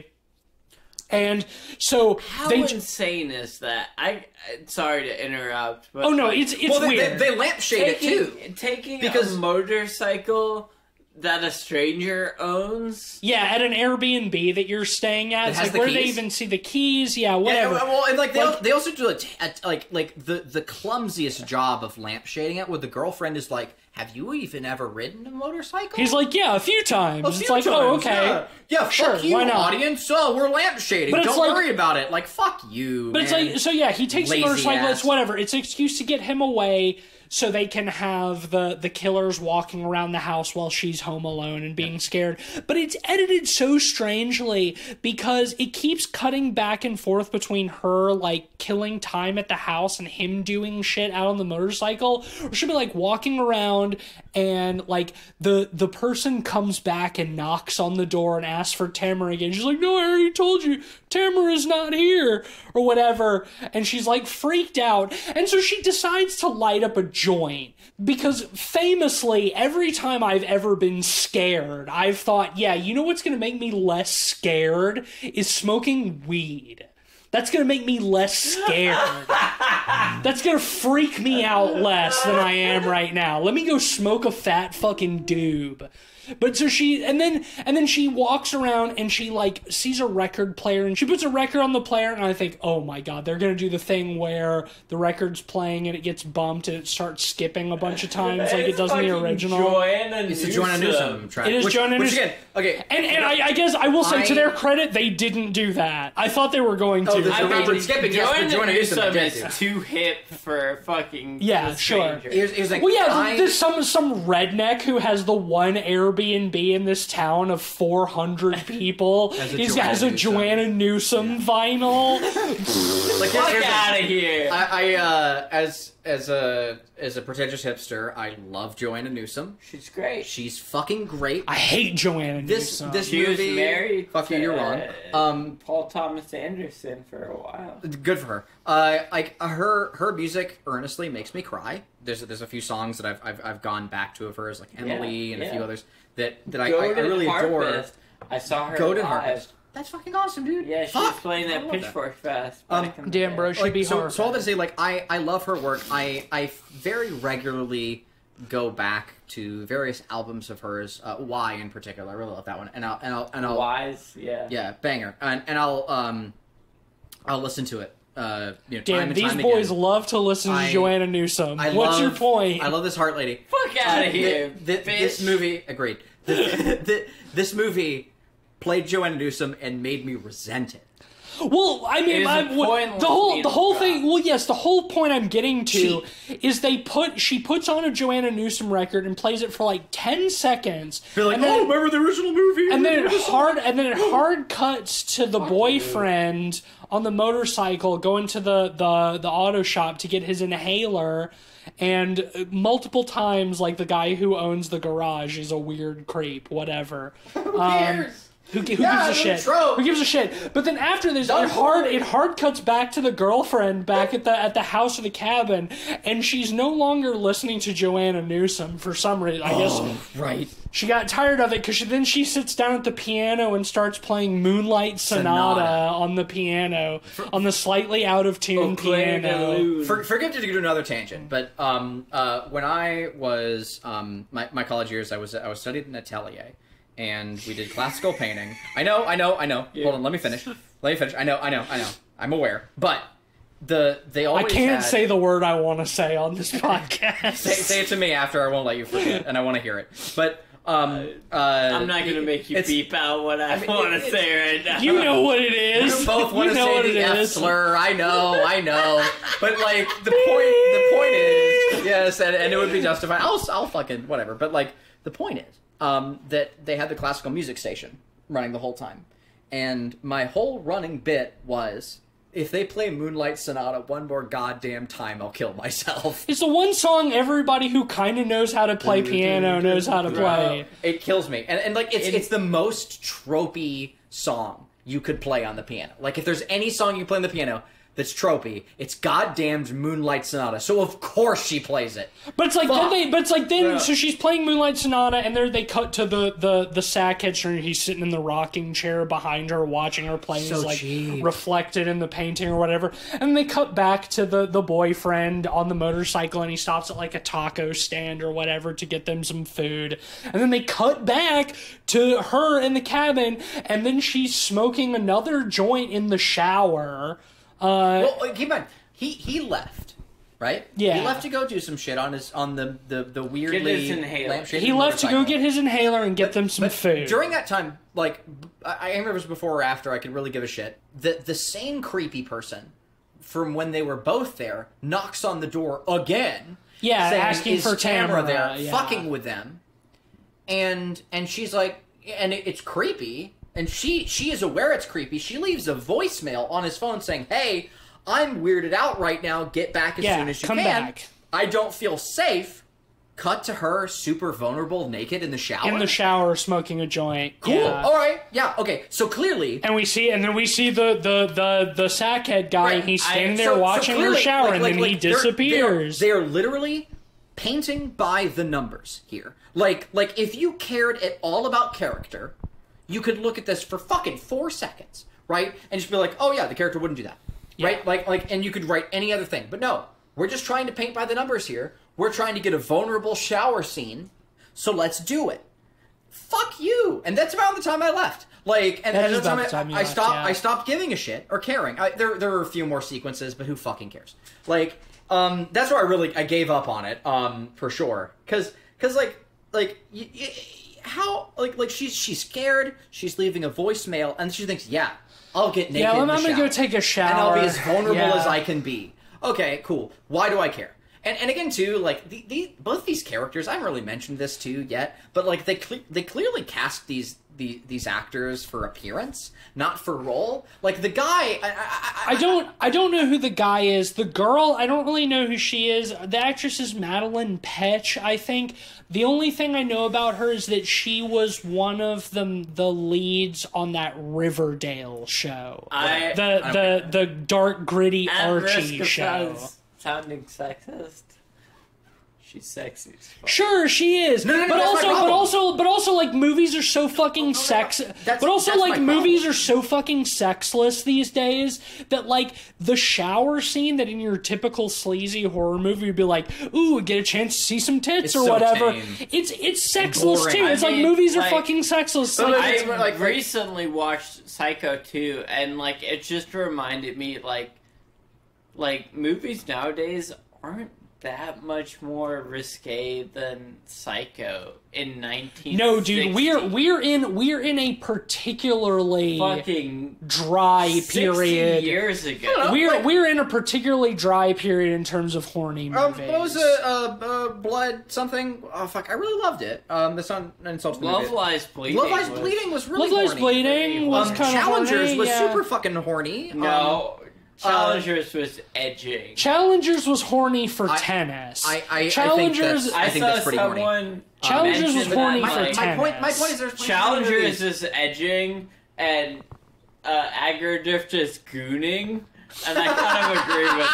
And so How they insane is that? I I- sorry to interrupt, but Oh no, like, it's it's well, they, weird. they, they lampshade it taking, too. taking Because- a motorcycle that a stranger owns. Yeah, at an Airbnb that you're staying at. It's has like the where they keys? even see the keys. Yeah, Yeah, whatever. well, and like they, Like- al- they also do a t- a- like like the the clumsiest job of lampshading it. Where the girlfriend is like, "Have you even ever ridden a motorcycle?" He's like, yeah, a few times. A it's few like, oh, times, okay. Yeah, yeah Sure, fuck you, why not? audience. Oh, we're lampshading. But it's Don't like- worry about it. Like, fuck you. But it's man. like, so yeah, he takes Lazy the motorcycle. ass. It's whatever. It's an excuse to get him away, so they can have the the killers walking around the house while she's home alone and being scared. But it's edited so strangely because it keeps cutting back and forth between her like killing time at the house and him doing shit out on the motorcycle. Or she'll be like walking around and like the the person comes back and knocks on the door and asks for Tamara again. She's like, "No, I already told you, Tamara's not here," or whatever. And she's like freaked out. And so she decides to light up a joint. Because famously, every time I've ever been scared, I've thought, yeah, you know what's gonna make me less scared is smoking weed. That's gonna make me less scared. That's gonna freak me out less than I am right now. Let me go smoke a fat fucking doob. But so she and then and then she walks around and she like sees a record player and she puts a record on the player and I think, oh my god, they're gonna do the thing where the record's playing and it gets bumped and it starts skipping a bunch of times like it does in the Fucking original. Joanna it's a Newsom. Joanna Newsom track. It is which, Joanna which Newsom. again, okay. And and I, I guess I will say to I- their credit, they didn't do that. I thought they were going to. Oh, there's I a mean, record skipping, yes, but Joanna Joanna Newsom Newsom did is do. too hip for fucking Yeah, the sure. stranger. Here's, here's like, Well, yeah, I, there's some some redneck who has the one Airbnb in this town of four hundred people. Has a He's Joanna has a Newsom. Joanna Newsom vinyl. like, here's, Fuck here's the- out of here. I, I uh, as as a as a pretentious hipster, I love Joanna Newsom. She's great. She's fucking great. I hate Joanna This Newsom. this She was movie. married Fuck you, to, you're wrong. uh, Um, Paul Thomas Anderson for a while. good for her. Uh, like her her music earnestly makes me cry. There's there's a few songs that I've I've, I've gone back to of hers, like Emily Yeah, and a yeah. few others that that I, I, I Golden really adore. Harvest. I saw her Golden live. Harvest. That's fucking awesome, dude. Yeah, she Fuck. was playing I that love Pitchfork Fest. Um, back in the Damn, day. bro, she'd Like, be so, hard. so all that to say, like I, I love her work. I I very regularly go back to various albums of hers. Uh, Y in particular, I really love that one. And I'll and I'll and I'll Wise, yeah. yeah, banger. And and I'll um I'll listen to it. Uh, you know, time Damn, and these time boys again. love to listen to I- Joanna Newsom. I What's love, your point? I love this heart lady. Fuck out of here, Th- th- bitch. this movie, agreed. Th- th- this movie played Joanna Newsom and made me resent it. Well, I mean, is I, a what- pointless the whole the needle whole drop. thing. Well, yes, the whole point I'm getting to She- is they put she puts on a Joanna Newsom record and plays it for like ten seconds. Be like, and then, oh, remember the original movie? and then it Remember this hard and then it hard cuts to the boyfriend on the motorcycle going to the the the auto shop to get his inhaler. And multiple times, like, the guy who owns the garage is a weird creep, whatever. Who Um, cares? Who, gi- who Yeah, gives a they're shit? trope. Who gives a shit? But then after this, Done it hard for it. it hard cuts back to the girlfriend back at the at the house or the cabin, and she's no longer listening to Joanna Newsom for some reason. I guess Right. she got tired of it because then she sits down at the piano and starts playing Moonlight Sonata, Sonata. on the piano, on the slightly out of tune piano. For, forgive to do another tangent, but um, uh, when I was um, my, my college years, I was I was studied in atelier, and we did classical painting. I know, I know, I know. Hold on, let me finish. Let me finish. I know, I know, I know. I'm aware, but the they I always can't had, say the word I want to say on this podcast. say, say it to me after. I won't let you forget, and I want to hear it. But um, uh, I'm not gonna make you it's- beep out what I, mean, want it- to say right now. You know what it is. You both want You to know say what the it F is. slur. I know, I know. But like the point, the point is, yes, and, and it would be justified. I'll, I'll fucking whatever. But like the point is, um, that they had the classical music station running the whole time, and my whole running bit was, if they play Moonlight Sonata one more goddamn time, I'll kill myself. It's the one song everybody who kind of knows how to play piano knows how to play. It kills me, and and like it's it's the most tropey song you could play on the piano. Like if there's any song you can play on the piano that's tropey, it's goddamned Moonlight Sonata. So of course she plays it. But it's like then Fuck. they, but it's like then. Yeah. So she's playing Moonlight Sonata, and there they cut to the the the sack catcher, and he's sitting in the rocking chair behind her, watching her play. and So he's like cheap. reflected in the painting or whatever. And they cut back to the the boyfriend on the motorcycle, and he stops at like a taco stand or whatever to get them some food. And then they cut back to her in the cabin, and then she's smoking another joint in the shower. Uh, Well, uh, keep in mind, he he left, right? Yeah. He left to go do some shit on his on the the the weirdly Get his inhaler. lampshaded he left to go motorcycle. get his inhaler and get them some But food. during that time, like I I can't remember if it was before or after. I could really give a shit. The the same creepy person from when they were both there knocks on the door again. Yeah, saying, asking "Is for Tamara, there, yeah. fucking with them." And and she's like, and it, it's creepy. And she she is aware it's creepy. She leaves a voicemail on his phone saying, "Hey, I'm weirded out right now. Get back as Yeah, soon as you come can. back." I don't feel safe." Cut to her super vulnerable, naked in the shower. in the shower smoking a joint. Cool. Yeah. All right. Yeah. Okay. So clearly, And we see, and then we see the the the the sackhead guy. Right. And he's I- standing so- there so watching clearly, her shower, like- and like- then he like, they're- they're- disappears. They're, literally painting by the numbers here. Like, like if you cared at all about character, you could look at this for fucking four seconds, right, and just be like, "Oh yeah, the character wouldn't do that," right? Like, like, and you could write any other thing, but no, we're just trying to paint by the numbers here. We're trying to get a vulnerable shower scene, so let's do it. Fuck you. And that's about the time I left. Like, and, That and is that's about I, the time you I left, stopped. yeah. I stopped giving a shit or caring. I, there, there were a few more sequences, but who fucking cares? Like, um, that's where I really I gave up on it, um, for sure. Cause, cause like, like, y- y- how, like, like she's she's scared. She's leaving a voicemail, and she thinks, yeah, I'll get naked. yeah, in I'm, the I'm gonna shower, go take a shower, and I'll be as vulnerable Yeah. as I can be. Okay, cool. Why do I care? And, and again, too, like the, the both these characters, I haven't really mentioned this too yet, but like they cle- they clearly cast these the, these actors for appearance, not for role. Like the guy, I, I, I, I don't I don't know who the guy is. The girl, I don't really know who she is. The actress is Madeline Petch, I think. The only thing I know about her is that she was one of the the leads on that Riverdale show. I the I the the dark gritty at Archie risk of show. sounds- sounding sexist. She's sexy as fuck. Sure, she is. No, no, no, but that's my also, but problem. also, but also, like movies are so fucking no, sex. That's- but also, that's like my movies problem. are so fucking sexless these days that like the shower scene that in your typical sleazy horror movie would be like, ooh, get a chance to see some tits It's or so whatever. tame. It's it's sexless boring. too. I It's like mean, movies are like- fucking sexless. But Like, I- it's- I like- recently watched Psycho two, and like it just reminded me, like, like movies nowadays aren't that much more risque than Psycho in nineteen sixty. No, dude, we're we're in we're in a particularly fucking dry sixty period. years ago. know. We're Like- we're in a particularly dry period in terms of horny Um, movies. what was it? Uh, uh, Blood something? Oh, fuck. I really loved it. Um, that's not an insult to the Love movie. Lies Bleeding. Love Lies was- Bleeding was really Love Lies horny. Bleeding was Um, kind of Challengers horny, was yeah. super fucking horny. Um, No, Challengers was edging. Challengers was horny for I- tennis. I- I- I think Challengers. that's- I, I think saw that's pretty horny. someone Challengers was mention horny that, for like, tennis. my point. My point is, there's plenty of Challengers movies. is edging and uh, Aggrodrift is gooning, and I kind of agree with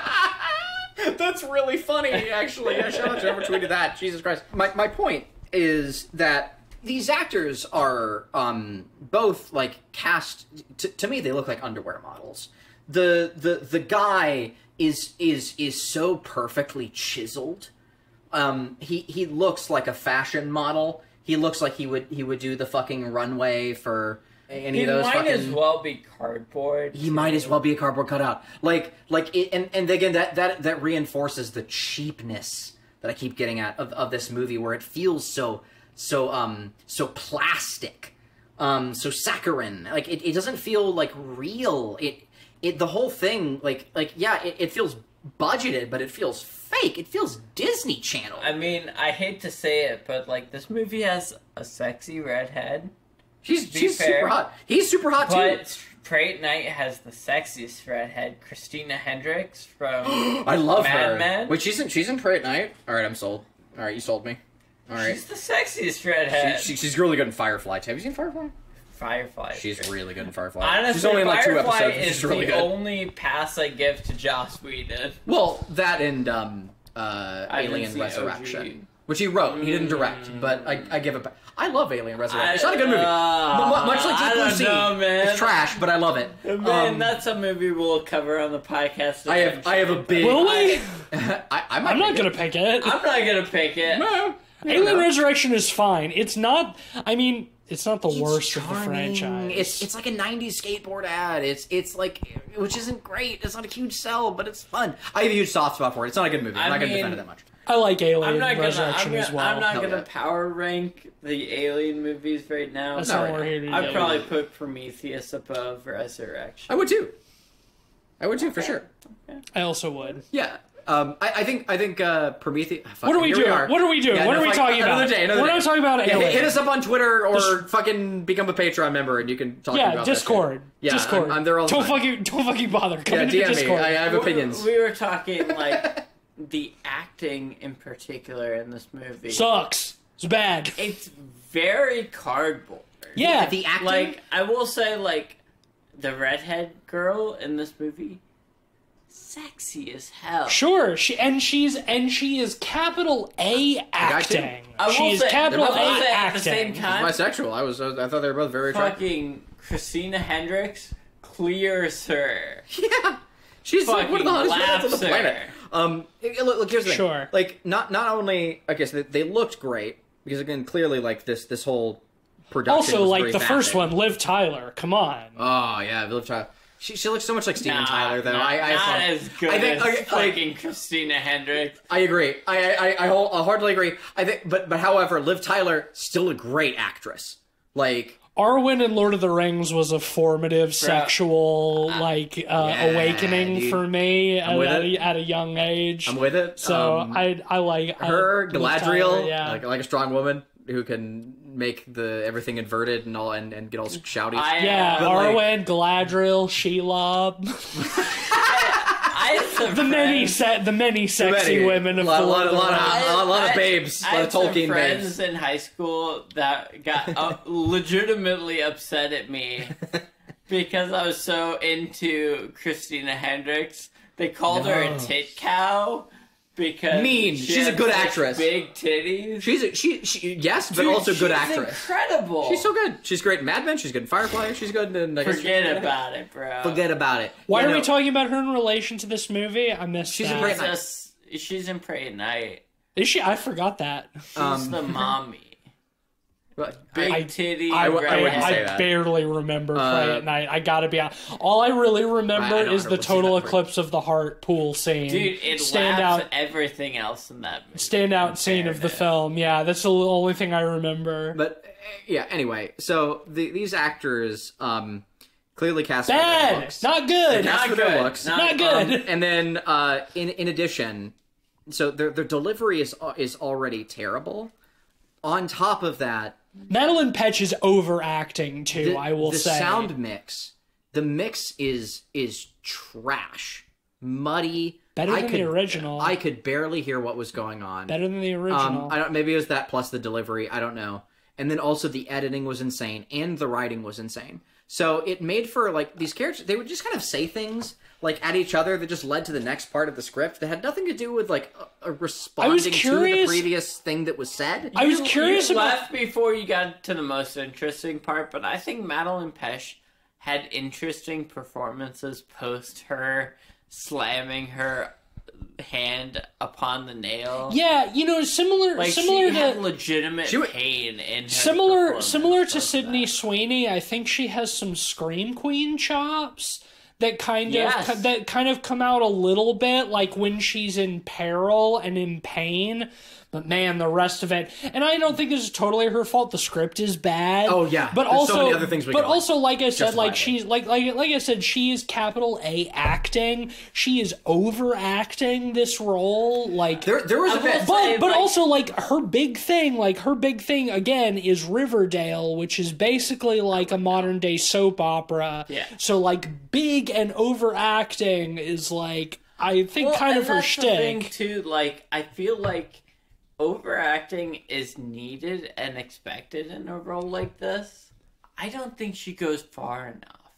that. That's really funny, actually. Yeah, shout out to whoever tweeted that. Jesus Christ. My my point is that these actors are um, both like cast. T- to me, they look like underwear models. The the the guy is is is so perfectly chiseled. Um, he he looks like a fashion model. He looks like he would he would do the fucking runway for any He of those might fucking. as well be cardboard. He might as well be a cardboard cutout. Like, like, it, and and again, that that that reinforces the cheapness that I keep getting at of, of this movie, where it feels so so um so plastic, um so saccharine. Like, it, it doesn't feel like real. It it the whole thing, like like yeah, it, it feels budgeted, but it feels fake. It feels Disney Channel. I mean, I hate to say it, but like this movie has a sexy redhead, she's be she's fair, super hot. He's super hot too. but Straight Night has the sexiest redhead, Christina Hendricks from I love Mad her. Men. Wait, she's in she's in Pray at Night. All right, I'm sold. All right, you sold me. All right. She's the sexiest redhead. She, she, she's really good in Firefly. Have you seen Firefly? Firefly. She's really good in Firefly. Honestly, she's only in like two Firefly episodes. But is she's really the good. only pass I give to Joss Whedon. Well, that and um, uh, I didn't Alien see Resurrection, O G. which he wrote. He didn't direct, but I, I give it back. I love Alien Resurrection. It's not a good I- movie. uh, Mu- much like I Deep Blue don't Sea, know, man. it's trash, but I love it. Man, Um, that's a movie we'll cover on the podcast. I have I have a big. Will we? I, I might I'm not pick gonna it. pick it. I'm not gonna pick it. No, you Alien don't know. Resurrection is fine. It's not. I mean, it's not the It's worst of the charming. franchise. It's it's like a nineties skateboard ad. It's it's like, which isn't great. It's not a huge sell, but it's fun. I have a huge soft spot for it. It's not a good movie. I'm I not gonna mean- defend it that much. I like Alien I'm not gonna. I'm, Resurrection gonna, as well. I'm not Hell gonna yeah. power rank the Alien movies right now. That's No, not right what we're now. here to do. I'd probably put Prometheus above I Resurrection. would too. I would too for sure. I also would. Yeah. Um, I, I think I think uh, Prometheus. fuck What are it, we here doing? are. What are we doing? Yeah, What no, are we fuck- talking another about? Day, another We're day. not talking about Yeah, Alien. hit us up on Twitter or Just- fucking become a Patreon member and you can talk Yeah, about Discord. That shit. Yeah, Discord. I'm, I'm there all the don't time. fucking don't fucking bother. Come Yeah, into D M me. Discord. I, I have opinions. We were talking like the acting in particular in this movie. Sucks. It's bad. It's very cardboard. Yeah. the acting. Like I will say, like the redhead girl in this movie, sexy as hell. Sure, she and she's and she is capital A acting. I will She is say- capital I will A say at acting. the same time, Bisexual. I was. I thought they were both very attractive. fucking Christina Hendricks clears her. Yeah. She's like one of the Fucking hottest redheads on the laughs her. planet. Um, eh, look, look, here's the thing. Sure. Like, not not only okay, so they, they looked great because again, clearly, like this this whole production. Also, was like very the first vapid. one, Liv Tyler. Come on. Oh yeah, Liv Tyler. She she looks so much like Steven Nah, Tyler though. Not, I I, not I, as good I think as okay, like, fucking Christina Hendricks. I agree. I I I, whole, I hardly agree. I think, but but however, Liv Tyler still a great actress. Like. Arwen in Lord of the Rings was a formative sexual like uh, Yeah, awakening dude. for me at, with at, it. a, at a young age. I'm with it. So Um, I I like her I, Liv Galadriel, Tyler, yeah. like, like a strong woman who can make the everything inverted and all and, and get all shouty. I, yeah, uh, but, like- Arwen, Galadriel, Shelob, I had some the many friends- se- the many sexy Many. women of lot, the lot, Lord of lot, the of, Rings. a lot of I- babes, I a lot had of some Tolkien friends babes. in high school that got uh, legitimately upset at me because I was so into Christina Hendricks. They called her a No. tit cow because Mean. she She's a had good such actress. Big titties. She's a, she, she yes, but Dude, also good she's actress. Incredible. She's so good. She's great in Mad Men. She's good in Firefly. She's good in. I guess- Forget about it, bro. Forget about it. Why You are we know, talking about her in relation to this movie? I missed She's a that. great- She's, just, she's in Pray at Night. Is she? I forgot that. She's Um, the mommy. But Big I- titty. I, w- I I, wouldn't I say that. barely remember Uh, Pray at Night. I gotta be honest. All I really remember I don't is the remember total seeing that eclipse of the heart pool scene. Dude, it stand laps out, everything else in that movie. standout scene of the fairness. film. Yeah, that's the only thing I remember. But uh, yeah, anyway, so the, these actors um, clearly cast for their Bad, looks. not good. Cast Not for their good. looks. Not Not good. Um, and then uh, in in addition, so their their delivery is is already terrible. On top of that, Madeline Petch is overacting too. the, I will the say. sound mix, the mix is is trash, muddy. Better I than could, the original. I could barely hear what was going on. Better than the original. Um, I don't. Maybe it was that plus the delivery. I don't know. And then also the editing was insane, and the writing was insane. So it made for like these characters. They would just kind of say things like at each other that just led to the next part of the script that had nothing to do with like a, a responding to the curious- previous thing that was said. I was You- curious you about- left before you got to the most interesting part, but I think Madeline Pesh had interesting performances post her slamming her hand upon the nail. yeah, you know, similar, like similar she had to legitimate She wa- pain in her similar, performance similar to post Sydney that. Sweeney. I think she has some scream queen chops that kind Yes. of that kind of come out a little bit, like when she's in peril and in pain. But man, the rest of it, and I don't think this is totally her fault. The script is bad. Oh, yeah. but There's so also, many other things we but can like. also, like I said, like Justifiably. she's like like like I said, she is capital A acting. She is overacting this role. Like There, there was I a will bit. say- but but like- also like her big thing, like her big thing again is Riverdale, which is basically like a modern day soap opera. Yeah. So like big and overacting is like I think Well, kind and of her that's the thing, shtick. too. Like I feel like overacting is needed and expected in a role like this. I don't think she goes far enough.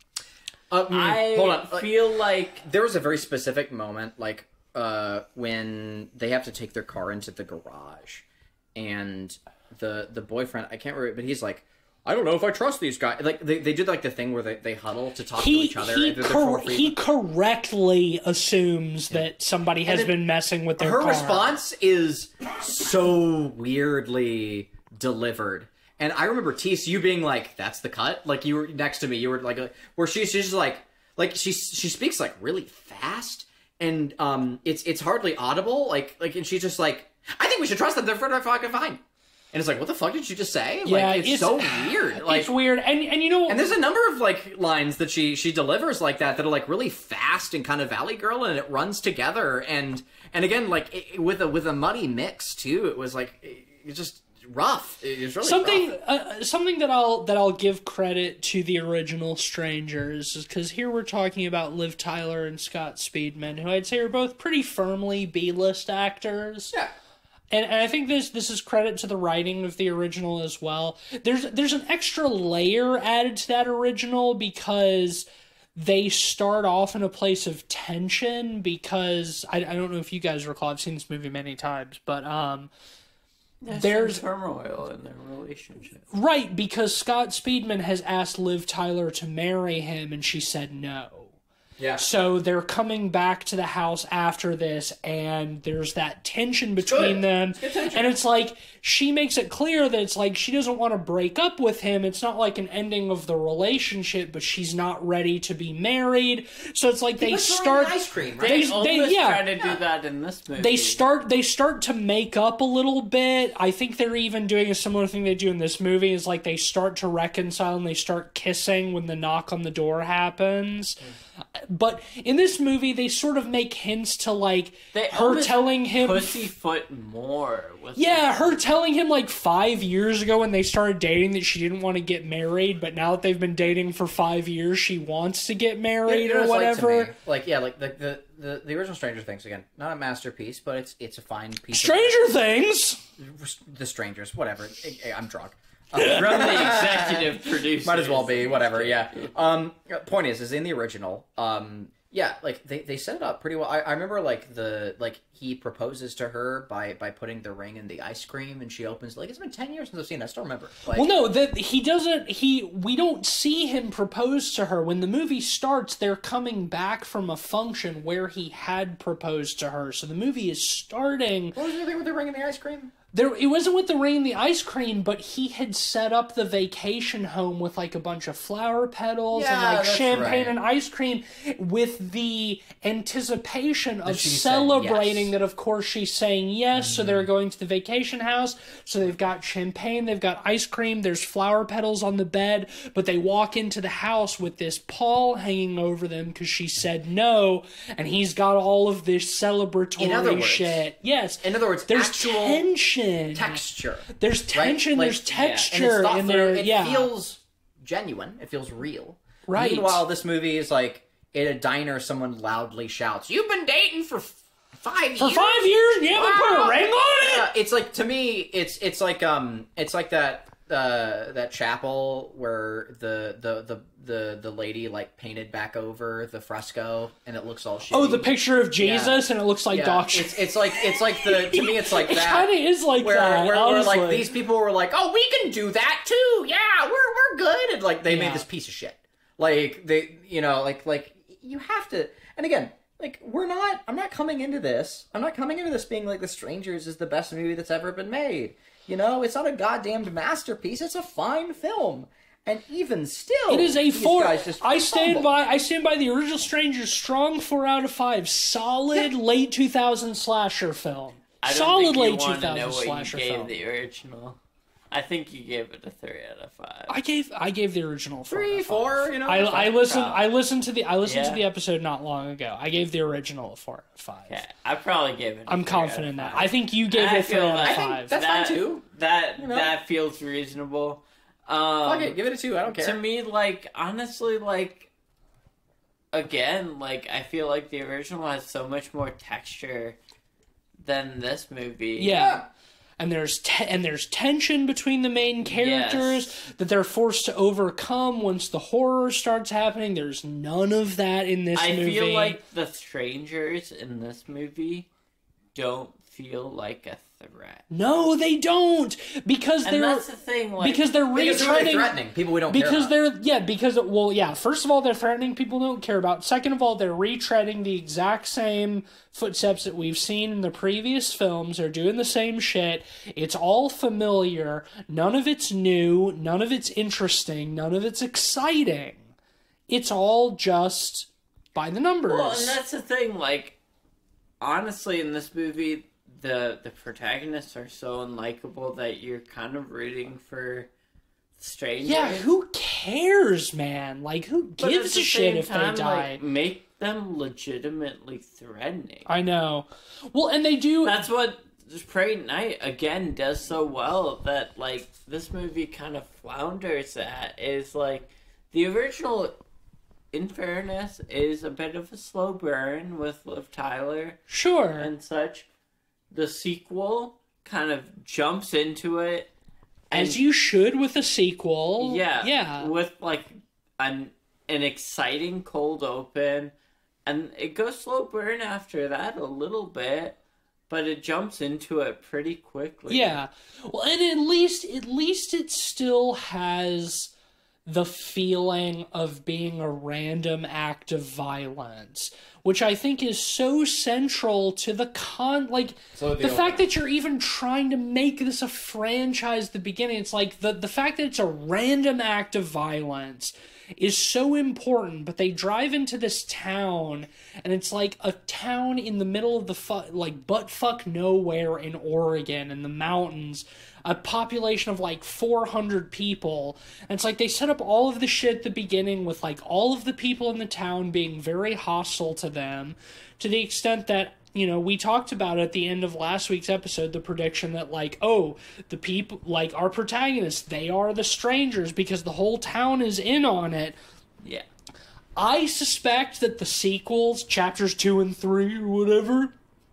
Uh, mm, I hold on. Like, feel like there was a very specific moment, like uh, when they have to take their car into the garage, and the the boyfriend, I can't remember, but he's like, I don't know if I trust these guys. Like they, they did like the thing where they, they huddle to talk to He each other. he, and they're cor- free- he correctly assumes that somebody has And then been messing with their her car. response is so weirdly delivered. And I remember Tease, you being like, "That's the cut." Like you were next to me, you were like, a, where she's she's just like, like she she speaks like really fast, and um, it's it's hardly audible. Like like, and she's just like, "I think we should trust them. They're fucking fine." And it's like, what the fuck did you just say? Like, Yeah, it's, it's- so weird. Like, It's weird, and and you know, and there's a number of like lines that she she delivers like that that are like really fast and kind of Valley Girl, and it runs together. And and again, like it, with a with a muddy mix too. It was like it, it's just rough. It was really something rough. uh, something that I'll that I'll give credit to the original Strangers is because here we're talking about Liv Tyler and Scott Speedman, who I'd say are both pretty firmly B-list actors. Yeah. And, and I think this this is credit to the writing of the original as well. There's there's an extra layer added to that original because they start off in a place of tension because I, I don't know if you guys recall, I've seen this movie many times, but um there's, there's- some turmoil in their relationship. right, because Scott Speedman has asked Liv Tyler to marry him and she said no. Yeah. So they're coming back to the house after this, and there's that tension between good. them. It's good tension. And it's like, she makes it clear that it's like she doesn't want to break up with him. It's not like an ending of the relationship, but she's not ready to be married. So it's like they puts her on start. ice cream, right? They, They- almost they- yeah. try to do that in this movie. They start they start to make up a little bit. I think they're even doing a similar thing they do in this movie is like they start to reconcile and they start kissing when the knock on the door happens. But in this movie they sort of make hints to like They her almost telling him pussyfoot more. With yeah, this her movie. telling him like five years ago when they started dating that she didn't want to get married, but now that they've been dating for five years, she wants to get married You know or what it's like to whatever. me? Like yeah, like the, the the the original Stranger Things again, not a masterpiece, but it's it's a fine piece. Stranger Things. of, the Strangers, whatever. I, I'm drunk. From the executive producer. Might as well be, whatever, yeah. Um, point is, is in the original, um, yeah, like, they, they set it up pretty well. I, I remember, like, the, like, he proposes to her by, by putting the ring in the ice cream, and she opens, like, it's been ten years since I've seen it, I still remember. Like, Well, no, that he doesn't. He we don't see him propose to her when the movie starts. They're coming back from a function where he had proposed to her, so the movie is starting. what was the thing with the ring in the ice cream? There, it wasn't with the rain and the ice cream, but he had set up the vacation home with like a bunch of flower petals and Yeah, like that's champagne right. and ice cream, with the anticipation of she said celebrating yes. that. Of course, she's saying yes, so they're going to the vacation house. So they've got champagne, they've got ice cream. There's flower petals on the bed, but they walk into the house with this pall hanging over them because she said no, and he's got all of this celebratory In other words- shit. Yes, In other words, there's actual tension. texture. There's tension. Like- there's yeah. texture And it's in thoughtful. there. It Yeah, feels genuine. It feels real. Right. Meanwhile, this movie is like in a diner, someone loudly shouts, "You've been dating for f- five for years." five years, and you haven't put Wow. a ring on it. Yeah, it's like, to me, it's it's like um, it's like that uh that chapel where the the the the the lady like painted back over the fresco and it looks all shitty. Oh, the picture of Jesus, and it looks like Yeah, dog shit. it's it's like it's like the to me it's like It that. kind of is like where, that. where, where honestly. like these people were like, "Oh, we can do that too. Yeah, we're we're good." And like they Yeah. made this piece of shit. Like they, you know, like like you have to. And again, like we're not. I'm not coming into this. I'm not coming into this being like The Strangers is the best movie that's ever been made. You know, it's not a goddamned masterpiece. It's a fine film. And even still, It is a these four. guys just I stand fumble. by. I stand by the original Strangers. Strong four out of five. Solid late two thousand slasher film. I don't Solid think you late two want to know thousand what slasher you gave film. the original. I think you gave it a three out of five. I gave. I gave the original four Three, out of five. four, you know. I, I listened. Probably. I listened to the. I listened to Yeah. the episode not long ago. I gave the original a four out of five. Okay, I probably gave it. A I'm three confident out in of that. five. I think you gave I it three feel out of like- I think five. that's fine, too. That know? that feels reasonable. Um, Fuck it, give it a two. I don't care. To me, like honestly, like again, like I feel like the original has so much more texture than this movie. Yeah. And there's te- and there's tension between the main characters Yes. that they're forced to overcome once the horror starts happening. There's none of that in this I movie. feel like the strangers in this movie don't feel like a threat. No, they don't, because And they're that's the thing, like because they're Because who are they retreading. threatening? People we don't care Because about. they're yeah because well yeah first of all they're threatening people who don't care about. Second of all, they're retreading the exact same footsteps that we've seen in the previous films. They're doing the same shit. It's all familiar. None of it's new. None of it's interesting. None of it's exciting. It's all just by the numbers. Well, and that's the thing, like honestly, in this movie, the the protagonists are so unlikable that you're kind of rooting for strangers. yeah, who cares, man? Like, who But at gives the a shit same if time, they die? Like, make them legitimately threatening. I know. Well, and they do. That's what Prey Night again does so well, that like this movie kind of flounders at, is like the original, in fairness, is a bit of a slow burn with Liv Tyler Sure. and such. The sequel kind of jumps into it, As you should with a sequel. yeah, Yeah. with like an an exciting cold open, and it goes slow burn after that a little bit, but it jumps into it pretty quickly. Yeah. Well, and at least at least it still has the feeling of being a random act of violence, which I think is so central to the con like So the the fact that you're even trying to make this a franchise at the beginning. It's like the the fact that it's a random act of violence is so important, but they drive into this town and it's like a town in the middle of the fu- like butt fuck nowhere in Oregon in the mountains, a population of like four hundred people. And it's like they set up all of the shit at the beginning with like all of the people in the town being very hostile to them, to the extent that, you know, we talked about at the end of last week's episode the prediction that, like, oh, the people, like, our protagonists, they are the strangers because the whole town is in on it. yeah. I suspect that the sequels, chapters two and three or whatever,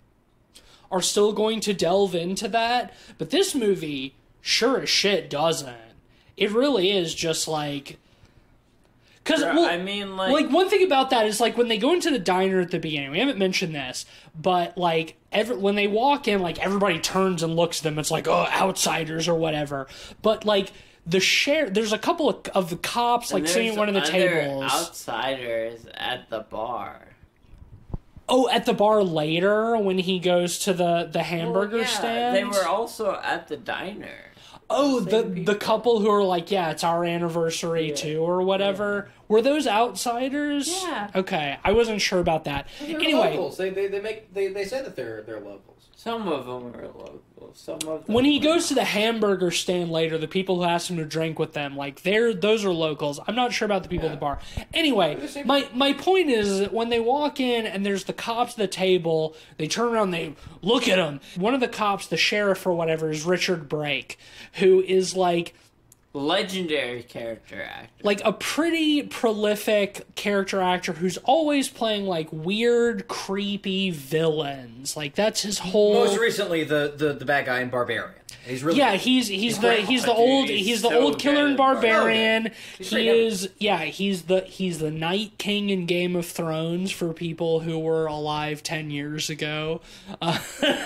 are still going to delve into that. But this movie, sure as shit, doesn't. It really is just like... Because, Bro, well, I mean, like, like one thing about that is like when they go into the diner at the beginning, we haven't mentioned this, but like every, when they walk in, like everybody turns and looks at them. It's like, oh, outsiders or whatever. But like the share, there's a couple of, of the cops like and sitting at there's one of the other tables. outsiders at the bar. Oh, at the bar later when he goes to the, the hamburger Well, yeah, stand? They were also at the diner. Oh, Same the people. the couple who are like, yeah, it's our anniversary Yeah. too, or whatever. Were those outsiders? Yeah. Okay, I wasn't sure about that. They're Anyway, locals. They, they they make they, they say that they're they're locals. Some of them are local. Some of them when he were goes to the not. hamburger stand later, the people who asked him to drink with them, like they're those are locals. I'm not sure about the people at the bar. Anyway, the same- my my point is that when they walk in and there's the cops at the table, they turn around, they look at him. One of the cops, the sheriff or whatever, is Richard Brake, who is like legendary character actor. like a pretty prolific character actor who's always playing like weird, creepy villains. Like that's his whole. Most recently, the, the, the bad guy in Barbarian. He's really Yeah, good. he's he's, He's the great. he's the Oh, old dude, he's he's the so old killer good and in barbarian. He's He great in is yeah, he's the he's the Night King in Game of Thrones for people who were alive ten years ago. Uh,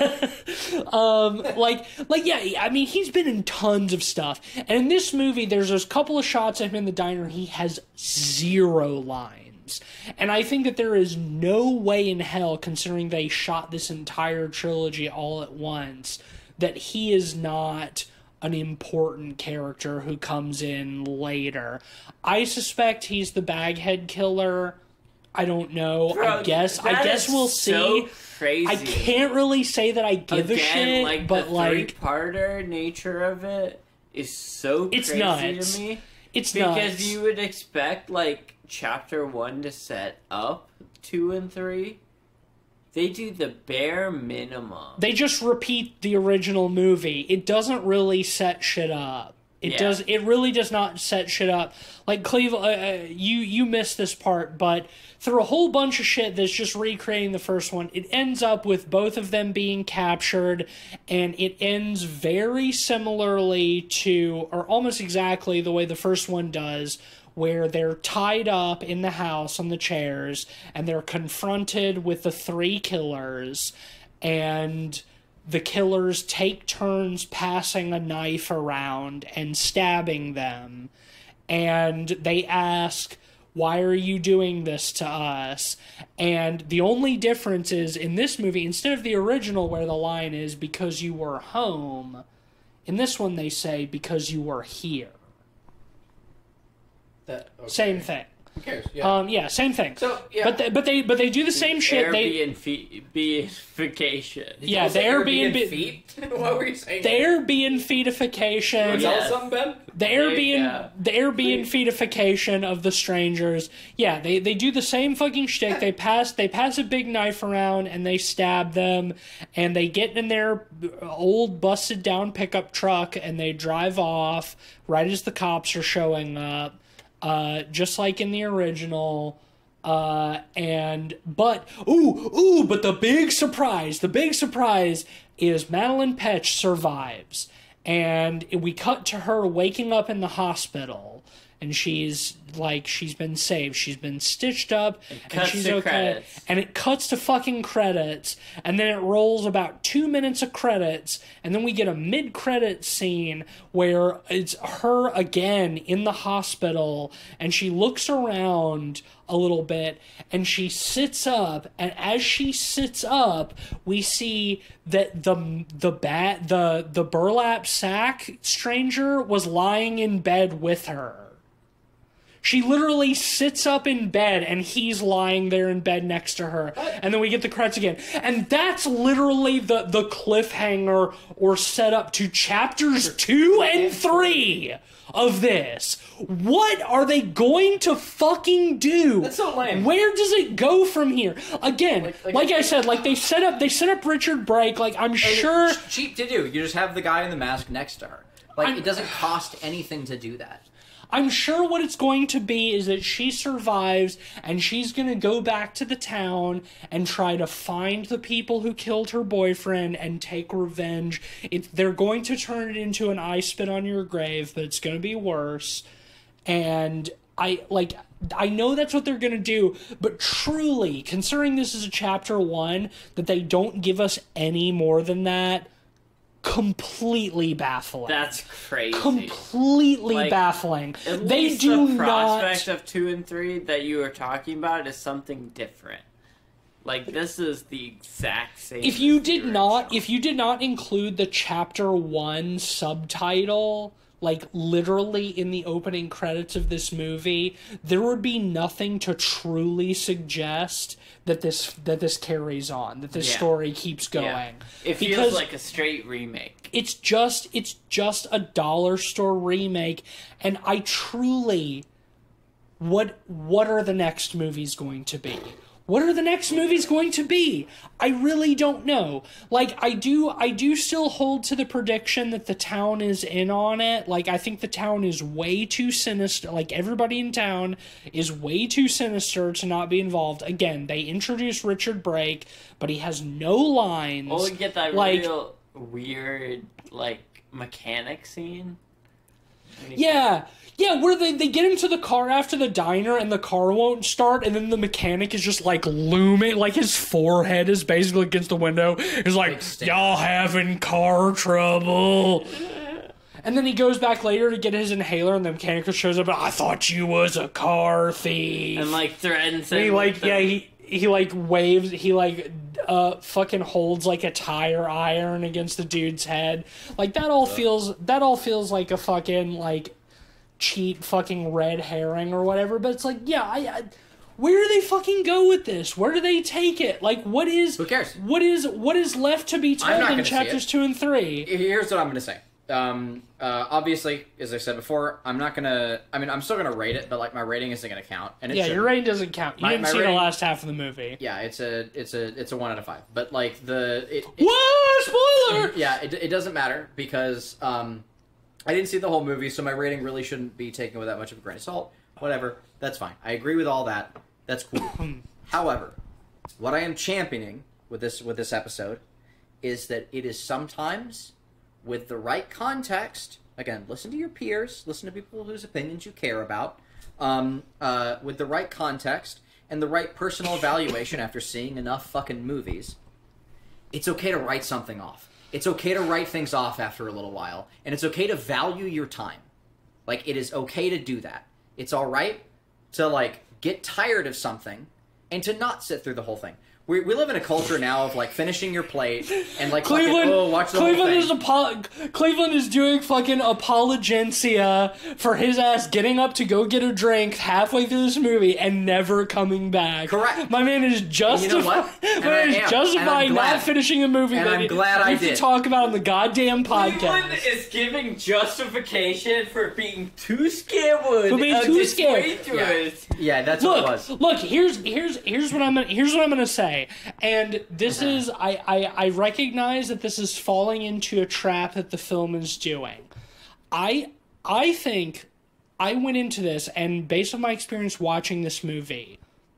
um like like yeah, I mean he's been in tons of stuff. And in this movie there's those couple of shots of him in the diner, he has zero lines. And I think that there is no way in hell, considering they shot this entire trilogy all at once, that he is not an important character who comes in later. I suspect he's the Baghead killer. I don't know. Bro, I guess I that guess is we'll so see. Crazy. I can't really say that I give Again, a shit, like but the like three-parter nature of it is so It's crazy nuts. to me. it's Because nuts. you would expect like chapter one to set up two and three. They do the bare minimum. They just repeat the original movie. It doesn't really set shit up. It Yeah. does. It really does not set shit up. Like Cleve, uh, uh, you you missed this part, but through a whole bunch of shit that's just recreating the first one, it ends up with both of them being captured, and it ends very similarly to, or almost exactly the way the first one does, where they're tied up in the house on the chairs and they're confronted with the three killers, and the killers take turns passing a knife around and stabbing them, and they ask, why are you doing this to us? And the only difference is in this movie, instead of the original where the line is because you were home, in this one they say because you were here. That, okay. Same thing. Who cares? Yeah. Um, yeah, same thing. So, yeah. But they, but they but they do the same shit. They Airbnb-ification. yeah, the Say Airbnb feet? What were you saying? the Airbnb feetification. Tell Yeah. us something, Ben? The There you Airbnb, go. the Airbnb feetification of the strangers. Yeah, they, they do the same fucking shtick. They pass they pass a big knife around and they stab them, and they get in their old busted down pickup truck and they drive off right as the cops are showing up, uh, just like in the original. Uh, and but ooh ooh, but the big surprise, the big surprise is Madeline Petch survives. And we cut to her waking up in the hospital, and she's like, she's been saved. She's been stitched up, and cuts she's to okay. credits. And it cuts to fucking credits, and then it rolls about two minutes of credits, and then we get a mid-credit scene where it's her again in the hospital, and she looks around a little bit, and she sits up, and as she sits up, we see that the the bat the the burlap sack stranger was lying in bed with her. She literally sits up in bed and he's lying there in bed next to her. And then we get the credits again. And that's literally the, the cliffhanger or setup to chapters two and three of this. What are they going to fucking do? That's so lame. Where does it go from here? Again, like, Like- like- I said, like they set up they set up Richard Brake, like I'm sure It's cheap to do. You just have the guy in the mask next to her. Like, I'm- it doesn't cost anything to do that. I'm sure what it's going to be is that she survives and she's going to go back to the town and try to find the people who killed her boyfriend and take revenge. It, they're going to turn it into an I Spit on Your Grave, but it's going to be worse. And I, like, I know that's what they're going to do, but truly, considering this is a chapter one, that they don't give us any more than that, completely baffling. That's crazy. completely Like, baffling. At They least do the prospect not. of two and three that you were talking about is something different. Like, this is the exact same. If you as the did not, original. if you did not include the chapter one subtitle, like literally in the opening credits of this movie, there would be nothing to truly suggest that this that this carries on, that this Yeah. story keeps going. Yeah. It Because feels like a straight remake. it's just it's just a dollar store remake, and I truly, what what are the next movies going to be? What are the next movies going to be? I really don't know. Like, I do I do still hold to the prediction that the town is in on it. Like, I think the town is way too sinister. Like, everybody in town is way too sinister to not be involved. Again, they introduced Richard Brake, but he has no lines. Well, we get that like, real weird, like, mechanic scene. When he- Yeah, yeah, where they, they get him to the car after the diner and the car won't start, and then the mechanic is just like looming, like his forehead is basically against the window. He's like, y'all having car trouble. And then he goes back later to get his inhaler, and the mechanic just shows up, I thought you was a car thief. And, like, threatens him. And he with like, the- yeah, he, he like waves, he like, uh, fucking holds like a tire iron against the dude's head. Like, that all feels, that all feels like a fucking, like, cheap fucking red herring or whatever, but it's like, yeah, I, I where do they fucking go with this? Where do they take it? Like, what is Who cares? What is what is left to be I'm told not in gonna see chapters it. two and three? Here's what I'm gonna say. Um, uh, obviously, as I said before, I'm not gonna. I mean, I'm still gonna rate it, but like my rating isn't gonna count. And it Yeah, your shouldn't. rating doesn't count. You My- didn't my see rating- the last half of the movie. Yeah, it's a, it's a, it's a one out of five. But like the, it, it, Whoa, spoiler! yeah, it, it doesn't matter because um, I didn't see the whole movie, so my rating really shouldn't be taken with that much of a grain of salt. Whatever, that's fine. I agree with all that. That's cool. However, what I am championing with this with this episode is that it is sometimes, with the right context, again, listen to your peers, listen to people whose opinions you care about, um, uh, with the right context and the right personal evaluation after seeing enough fucking movies, it's okay to write something off. It's okay to write things off after a little while, and it's okay to value your time. Like, it is okay to do that. It's all right to, like, get tired of something and to not sit through the whole thing. We, we live in a culture now of, like, finishing your plate and, like, fucking, Cleveland, oh, watch the Cleveland whole is thing. apo- Cleveland is doing fucking apologencia for his ass getting up to go get a drink halfway through this movie and never coming back. Correct. My man is justifying. what? And My man I is am. And justifying I'm glad. not finishing a movie And that I'm he- glad I we have to did. talk about on the goddamn Cleveland podcast. is giving justification for being too scared For being of too this scared. way to Yeah. it. Yeah, that's what it Look, was. look. Here's here's here's what I'm gonna, here's what I'm gonna say, and this is I, I I recognize that this is falling into a trap that the film is doing. I I think I went into this, and based on my experience watching this movie,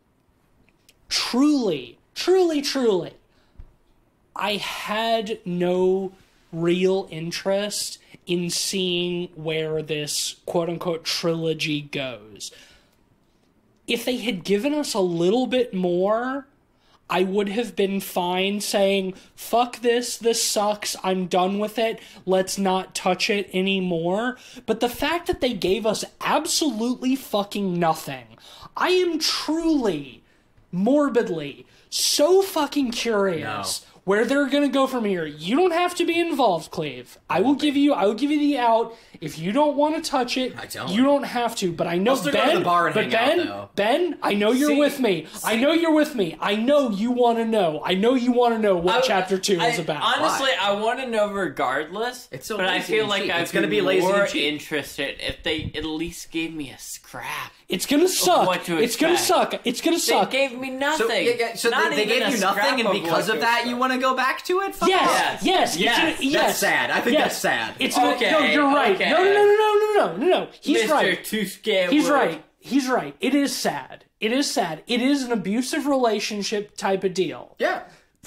truly, truly, truly, I had no real interest in seeing where this quote unquote trilogy goes. If they had given us a little bit more, I would have been fine saying, fuck this, this sucks, I'm done with it, let's not touch it anymore. But the fact that they gave us absolutely fucking nothing, I am truly, morbidly, so fucking curious where they're gonna go from here. You don't have to be involved, Cleve. I will give you I will give you the out. If you don't want to touch it, I don't. you don't have to. But I know I'll still go Ben. to the bar and but hang out, Ben, though. Ben, I know you're See- with me. I know you're with me. I know you want to know. I know you want to know what I- chapter two I- is about. Honestly, I want to know regardless. It's so but I lazy feel and like cheap. I'd It's gonna be lazy more and cheap. interested if they at least gave me a scrap. It's gonna suck. what to It's gonna expect. suck. It's gonna They suck. gave me nothing. So, yeah, yeah, so Not they, they even gave a you scrap nothing, and of because what of to that, you expect. want to go back to it? Fuck Yes, off. yes, Yes. It's, yes. That's sad. I think yes. that's sad. It's Okay, no, you're right. okay. No, no, no, no, no, no, no, no. He's Mister right. Too scared. He's word. right. He's right. It is sad. It is sad. It is an abusive relationship type of deal. Yeah.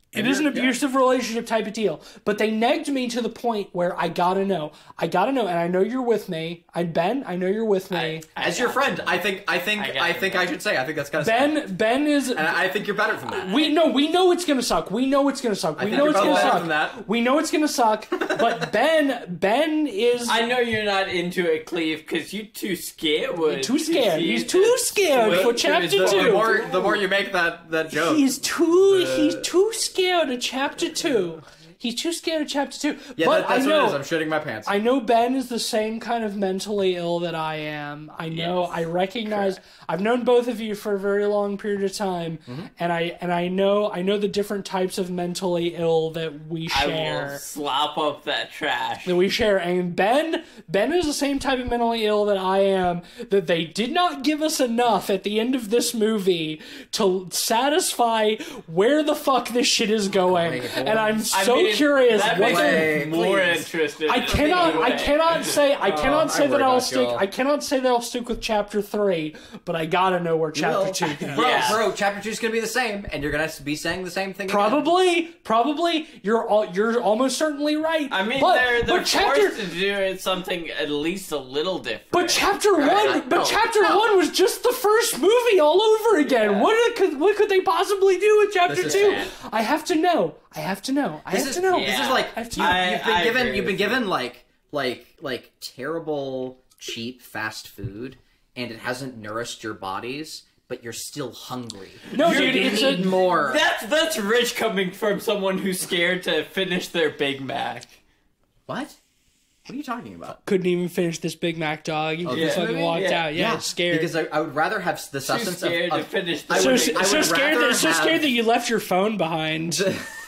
It is an abusive relationship type of deal. But they negged me to the point where I gotta know. I gotta know, and I know you're with me. I Ben, I know you're with me. I, As your friend, I think I think I I, got you, think man. I should say I think that's kind of Ben Ben is and I I think you're better than that. we no, we know it's gonna suck. We know it's gonna suck. We think know you're it's both gonna better suck. than that. We know it's gonna suck. But Ben Ben is I know you're not into it, Cleve, because you're too scared. Would too scared. see He's the too scared weight for to chapter his two. The body. more the more you make that that joke. He's too he's too scared of chapter two. He's too scared of chapter two. yeah, but that, that's I know what it is. I'm shitting my pants. I know Ben is the same kind of mentally ill that I am. I know. Yes, I recognize. I've known both of you for a very long period of time, Mm-hmm. and I and I know I know the different types of mentally ill that we I will share. slop up that trash. That we share, and Ben Ben is the same type of mentally ill that I am. That they did not give us enough at the end of this movie to satisfy where the fuck this shit is going, Wait, hold and on. I'm I so mean, curious. That What makes the- me more please. interested. I in cannot. the I way. cannot say. I cannot I say that worry I'll about stick. y'all. I cannot say that I'll stick with chapter three, but I gotta know where chapter Well, two goes. bro, Yeah. bro, chapter two is gonna be the same, and you're gonna be saying the same thing. again. Probably, probably. You're all. You're almost certainly right. I mean, but, they're, they're but chapter. forced to do it something at least a little different. But chapter I- one, but no, chapter no. one was just the first movie all over again. Yeah. What could what could they possibly do with chapter This is two? bad. I have to know. I have to know. I This have is to know. This Yeah. is like I have to you, know. I- you've been I given. agree You've been with you. given like like like terrible, cheap fast food, and it hasn't nourished your bodies, but you're still hungry. No, you dude, it's need a, more. That's that's rich coming from someone who's scared to finish their Big Mac. What? What are you talking about? couldn't even finish this Big Mac dog. He Oh, just this fucking movie? walked Yeah. out. Yeah, it's scared. Because I, I would rather have the Too sustenance scared of, to of finish the I so would- so I would scared rather that so have- scared that you left your phone behind.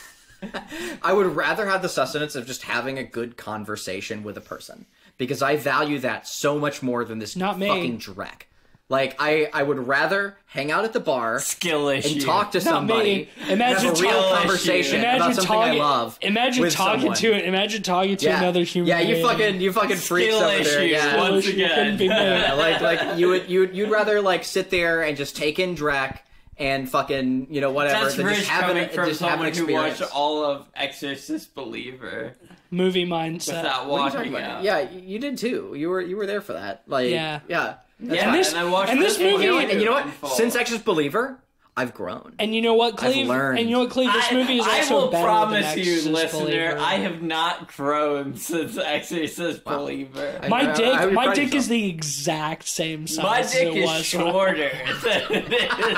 I would rather have the sustenance of just having a good conversation with a person because I value that so much more than this Not me. fucking dreck. Like I, I would rather hang out at the bar skill issue. and talk to Not somebody, me. and Imagine have a real talking- conversation Imagine about something talking. I love. Imagine with talking someone. to it. Imagine talking to yeah. another human. Yeah, you being. fucking you fucking freaks Skill over there. issue. Yeah. Once Wish you couldn't again. be me. Yeah, like like you would you you'd rather like sit there and just take in Drek and fucking you know whatever That's than rich just have coming an, from just have an someone who experience. watched all of Exorcist Believer movie mindset. without What are you walking talking about? out. Yeah, you did too. You were you were there for that. Like Yeah. yeah. That's Yeah, fine. this- and I watched and this one movie- You know what? And you know in what? full. Since Exorcist Believer, I've grown. And you know what, Cleve? learned. And you know what, Cleve? This I, movie is I also will better promise than you, Exorcist listener, Believer. I have not grown since Exorcist Believer. I- My I- dick, I would my pride dick yourself. is the exact same size. My as dick it is was when I- shorter than it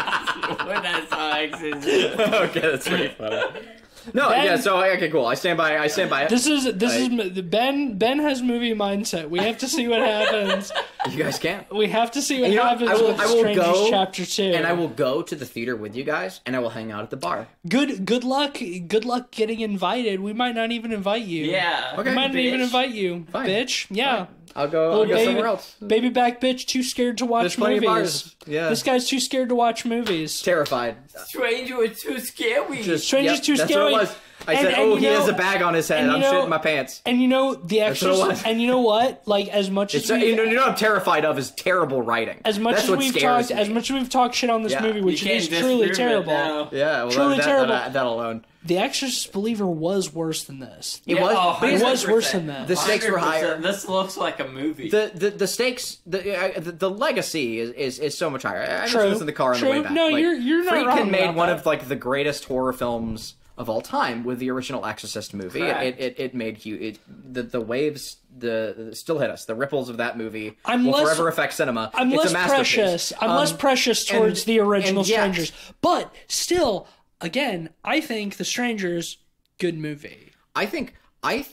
is when I saw Exorcist. Okay, that's pretty funny. No, Ben- yeah. So okay, cool. I stand by. I stand by it. This is this I- is Ben. Ben has movie mindset. We have to see what happens. You guys can. We have to see what And you know what? happens I will- with I will Strangers go, Chapter Two. And I will go to the theater with you guys, and I will hang out at the bar. Good good luck. Good luck getting invited. We might not even invite you. Yeah. Okay. We might not even bitch. invite you, Fine. bitch. Yeah. I'll go. I'll Little go baby, somewhere else. baby back bitch. Too scared to watch There's plenty of movies. bars. Yeah. This guy's too scared to watch movies. Terrified. Stranger was too scary. Just Stranger's yep, too that's scary. What it was. I And- said, and "Oh, you he know- has a bag on his head. and you I'm know- shitting my pants." And you know the what it Exorcist. was. And you know what? Like as much as It's, we've- you, know, you know what I'm terrified of is terrible writing. as much That's as what we've scares talked, me. as much as we've talked shit on this Yeah. movie, You which can't is truly disprove it terrible. now. Yeah, well, Truly that, terrible. That, that alone. The Exorcist Believer was worse than this. It Yeah, was. oh, but It it's- was worse than that. The stakes were one hundred percent. higher. This looks like a movie. The, the the stakes the uh, the, the legacy is, is, is so much higher. I I True. just listened to the car on True. the way back. No, Like, you're- you're not Friedkin wrong made about one that. of like the greatest horror films of all time with the original Exorcist movie. It, Correct. it, it it made huge. It, the the waves the, the still hit us. The ripples of that movie I'm will less- forever affect cinema. I'm it's less a masterpiece. precious. I'm Um, less precious and- towards the original and yet- Strangers, but still, again, I think The Strangers, good movie. I think I.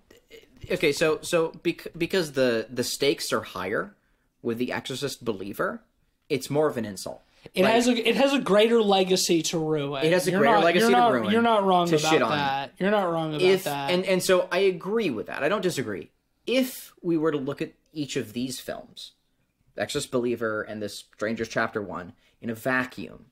Okay, so so bec- because the the stakes are higher with the Exorcist Believer, it's more of an insult. It Like, has a it has a greater legacy to ruin. It has a You're greater not- legacy you're to not, ruin, You're not wrong to about shit on. that. You're not wrong about if that. and and so I agree with that. I don't disagree. If we were to look at each of these films, Exorcist Believer and this Strangers Chapter One, in a vacuum,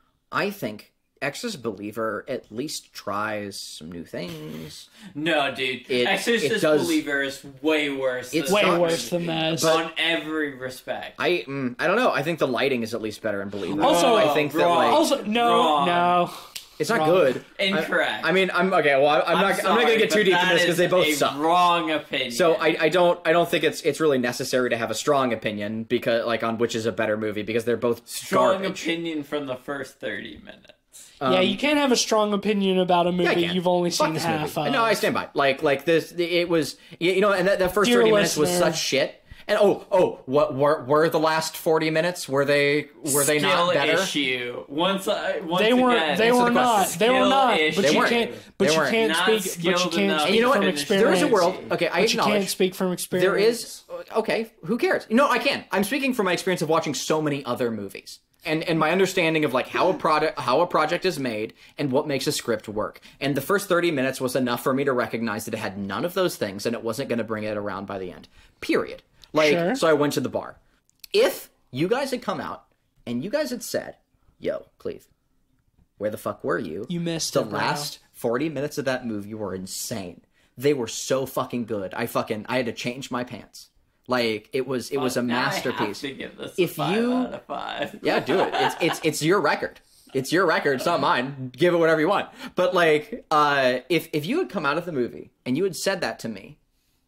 I think Exorcist Believer at least tries some new things. no, dude. It- Exorcist it does- Believer is way worse. It's than Way sucks. worse than that. on every respect. I mm, I don't know. I think the lighting is at least better in Believer. Also- I think that Wrong. like also, no, Wrong. no. It's not Wrong. good. Incorrect. I, I mean, I'm okay. Well, I'm, I'm not. I'm not sorry, going to get too but deep into that this because is they both a suck. Wrong opinion. So I, I don't I don't think it's it's really necessary to have a strong opinion because like on which is a better movie because they're both strong garbage. opinion from the first thirty minutes. yeah, you can't have a strong opinion about a movie Um, Yeah, I can. you've only Fuck seen this half movie. of. No, I stand by. Like like this. It was you know, and that, that first Dear thirty minutes was listener. such shit. And oh oh, what were were the last forty minutes? Were they were they Skill not better? issue. Once, I, once They weren't. again, They answer were the not. question. They were Skill not. But issue. They you weren't. can't. But They you weren't. can't Not speak. But you skilled can't enough. speak And you know from what? experience. There is a world. Okay, I But you acknowledge. can't speak from experience. There is okay. Who cares? No, I can. I'm speaking from my experience of watching so many other movies, and and my understanding of like how a product how a project is made and what makes a script work. And the first thirty minutes was enough for me to recognize that it had none of those things, and it wasn't going to bring it around by the end. Period. Like Sure. so, I went to the bar. If you guys had come out and you guys had said, "Yo, Cleve, where the fuck were you?" You missed the it, bro. last forty minutes of that movie were insane. They were so fucking good. I fucking I had to change my pants. Like it was it was a Now I have masterpiece. to give this If a five you- out of five. Yeah, do it. It's it's it's your record. It's your record. It's not mine. Give it whatever you want. But like, uh, if if you had come out of the movie and you had said that to me,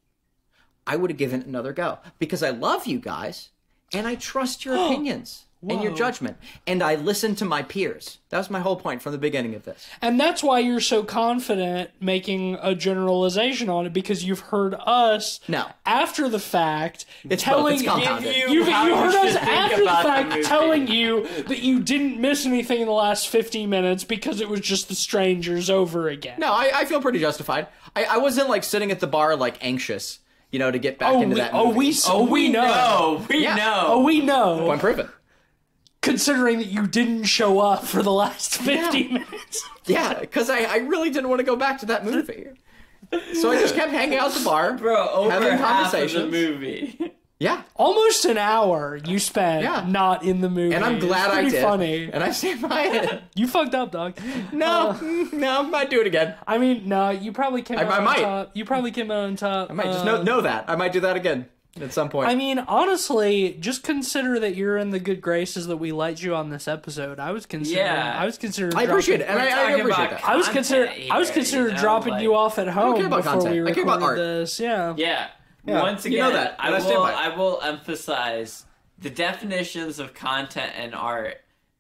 I would have given it another go because I love you guys and I trust your opinions and your Whoa. judgment and I listen to my peers. That was my whole point from the beginning of this. And that's why you're so confident making a generalization on it because you've heard us No. after the fact It's telling both. It's compounded. you, Give you, how you you heard should us think after the about the fact movie. telling you that you didn't miss anything in the last fifty minutes because it was just The Strangers over again. No, I, I feel pretty justified. I, I wasn't like sitting at the bar like anxious, you know, to get back Oh, into we, that oh, movie. we, oh, we know. We Yeah. know. Oh, we know. Point proven. Considering that you didn't show up for the last fifty Yeah. minutes. Yeah, because I, I really didn't want to go back to that movie. So I just kept hanging out at the bar, Bro, over having half of the conversations. movie. Yeah, Almost an hour you spent Yeah. not in the movie. and I'm glad it's I pretty did. funny. And I stand by it. You fucked up, dog. No, Uh, mm, no, I might do it again. I mean, no, you probably came I- out I on might. top. You probably came out on top. I might just know, know that. I might do that again at some point. I mean, honestly, just consider that you're in the good graces that we let you on this episode. I was considering. Yeah. I was considering. I appreciate it, dropping- and I, I talking appreciate about that. I was content considering. I was here, considering you know, dropping like- you off at home care about before content. we I care recorded about art. this. Yeah. Yeah. Yeah, Once you again, know that, I and I stand will. by it. I will emphasize the definitions of content and art.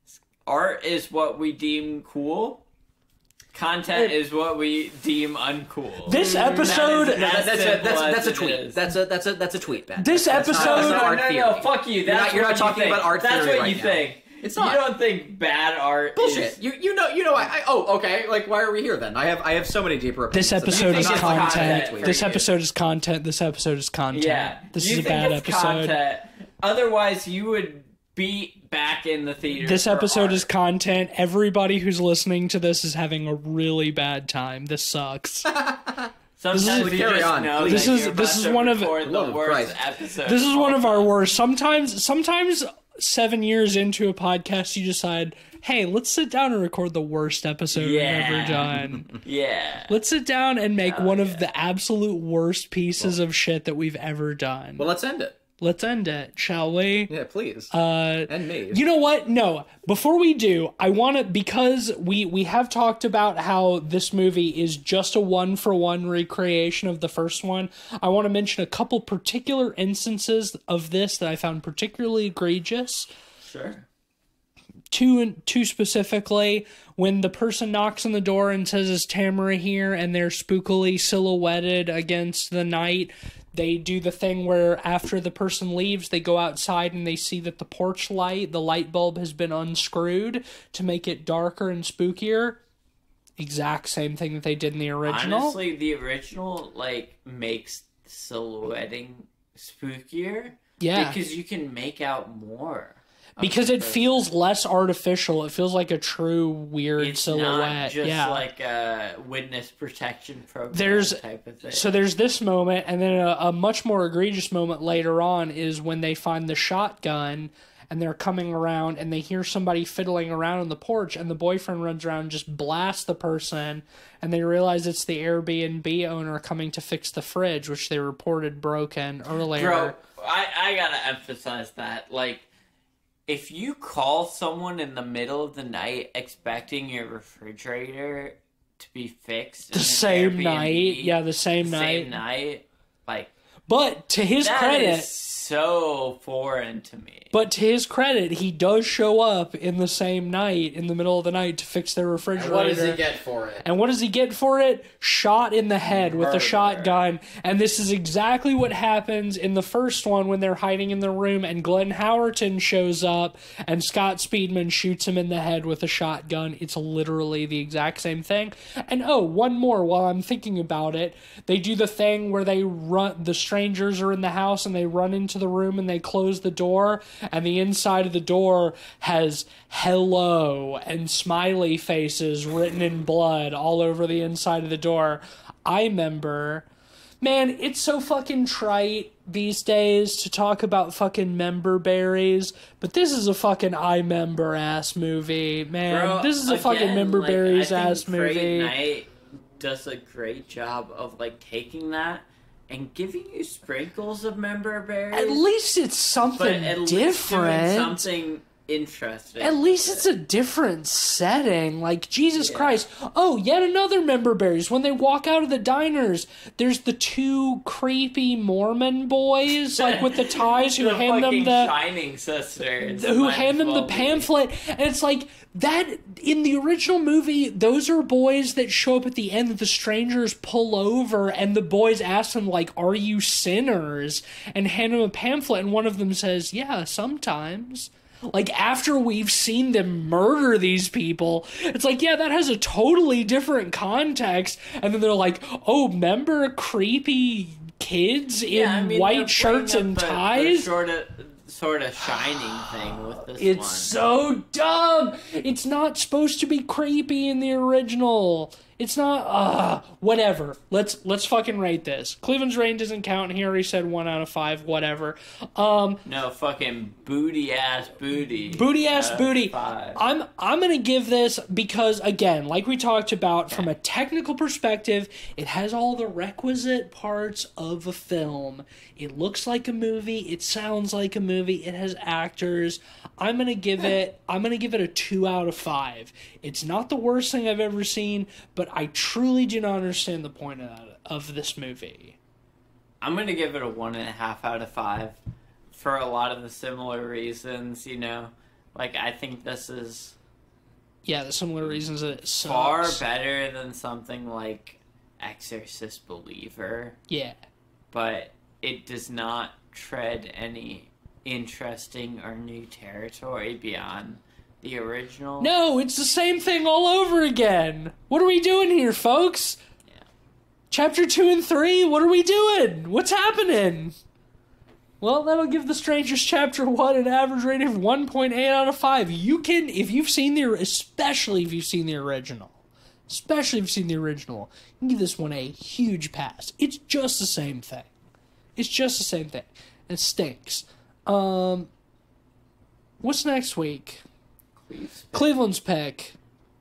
Art is what we deem cool. Content is what we deem uncool. This That episode. is- That- that's, a, simple that's, as that's a it tweet. is. That's a that's a that's a tweet, Ben. This That's not- episode- that's no, not no, art no, theory. no, fuck you. That's not- you're what not you talking think. about art That's theory what right you now. think. It's You not. don't think bad art Bullshit. is... You you know you know I, I oh okay like why are we here then? I have I have so many deeper opinions. This episode think is it's content. content for This you. episode is content. This episode is content. Yeah. This you is a think bad it's episode. Content. Otherwise, you would be back in the theater. This for episode art. is content. Everybody who's listening to this is having a really bad time. This sucks. Sometimes This is- you Carry just on, know please. This that is- you're this about is to one of- record the Lord of worst Christ. episode. This is one of our all worst. Sometimes, sometimes seven years into a podcast, you decide, hey, let's sit down and record the worst episode we've Yeah. ever done. time. Yeah. Let's sit down and make Oh, one yeah. of the absolute worst pieces of shit that we've ever done. Well, let's end it. Let's end it, shall we? Yeah, please. Uh, and me. You know what? No. Before we do, I want to, because we we have talked about how this movie is just a one for one recreation of the first one. I want to mention a couple particular instances of this that I found particularly egregious. Sure. Two two specifically, when the person knocks on the door and says, "Is Tamara here?" and they're spookily silhouetted against the night. They do the thing where after the person leaves, they go outside and they see that the porch light, the light bulb has been unscrewed to make it darker and spookier. Exact same thing that they did in the original. Honestly, the original like makes silhouetting spookier. Yeah. Because you can make out more. of Because the it person. feels less artificial. It feels like a true weird it's silhouette. not just yeah. like a witness protection program There's- type of thing. So there's this moment, and then a, a much more egregious moment later on is when they find the shotgun and they're coming around and they hear somebody fiddling around on the porch, and the boyfriend runs around and just blasts the person, and they realize it's the Airbnb owner coming to fix the fridge, which they reported broken earlier. Bro, I, I gotta emphasize that. Like, if you call someone in the middle of the night expecting your refrigerator to be fixed The in an same Airbnb, night. Yeah, the same the night. same night, like But to his that credit, is so foreign to me. but to his credit, he does show up in the same night, in the middle of the night, to fix their refrigerator. And what does he get for it? And what does he get for it? Shot in the head with a Murder. shotgun. And this is exactly what happens in the first one when they're hiding in the room and Glenn Howerton shows up and Scott Speedman shoots him in the head with a shotgun. It's literally the exact same thing. And oh, one more while I'm thinking about it. They do the thing where they run, the strangers are in the house and they run into the room and they close the door, and the inside of the door has hello and smiley faces written in blood all over the inside of the door. I remember, man, it's so fucking trite these days to talk about fucking member berries, but this is a fucking I member ass movie, man. Bro, this is a again, fucking member like, berries I think ass Fright movie. Night does a great job of like taking that and giving you sprinkles of member berries. At least it's but something at least doing different. something interesting. At least it's a different setting. Like, Jesus Yeah. Christ. Oh, yet another member berries. When they walk out of the diners, there's the two creepy Mormon boys, like with the ties, who the hand them fucking the Shining Sisters. who might hand as them the well be. pamphlet, and it's like that in the original movie. Those are boys that show up at the end that the strangers pull over, and the boys ask them like, "Are you sinners?" and hand them a pamphlet, and one of them says, "Yeah, sometimes." Like, after we've seen them murder these people, it's like, yeah, that has a totally different context. And then they're like, oh, remember creepy kids in Yeah, I mean, they're white shirts playing and up a- ties? the Sort of, sort of Shining thing with this It's one. so dumb. It's not supposed to be creepy in the original. It's not. Uh, whatever. Let's let's fucking rate this. Cleveland's rating doesn't count. He already said one out of five. Whatever. Um, No fucking booty ass booty. booty ass Uh, booty. five. I'm I'm gonna give this because, again, like we talked about, from a technical perspective, it has all the requisite parts of a film. It looks like a movie. It sounds like a movie. It has actors. I'm gonna give it. I'm gonna give it a two out of five. It's not the worst thing I've ever seen, but I truly do not understand the point of that, of this movie. I'm gonna give it a one and a half out of five for a lot of the similar reasons, you know. Like, I think this is Yeah, the similar reasons that it sucks. far better than something like Exorcist Believer, Yeah. but it does not tread any interesting or new territory beyond the original. No, it's the same thing all over again. What are we doing here, folks? Yeah. Chapter two and three, what are we doing? What's happening? Well, that'll give The Strangers Chapter one an average rating of one point eight out of five. You can, if you've seen the, especially if you've seen the original, especially if you've seen the original, you can give this one a huge pass. It's just the same thing. It's just the same thing. It stinks. Um, what's next week? Please. Cleveland's pick.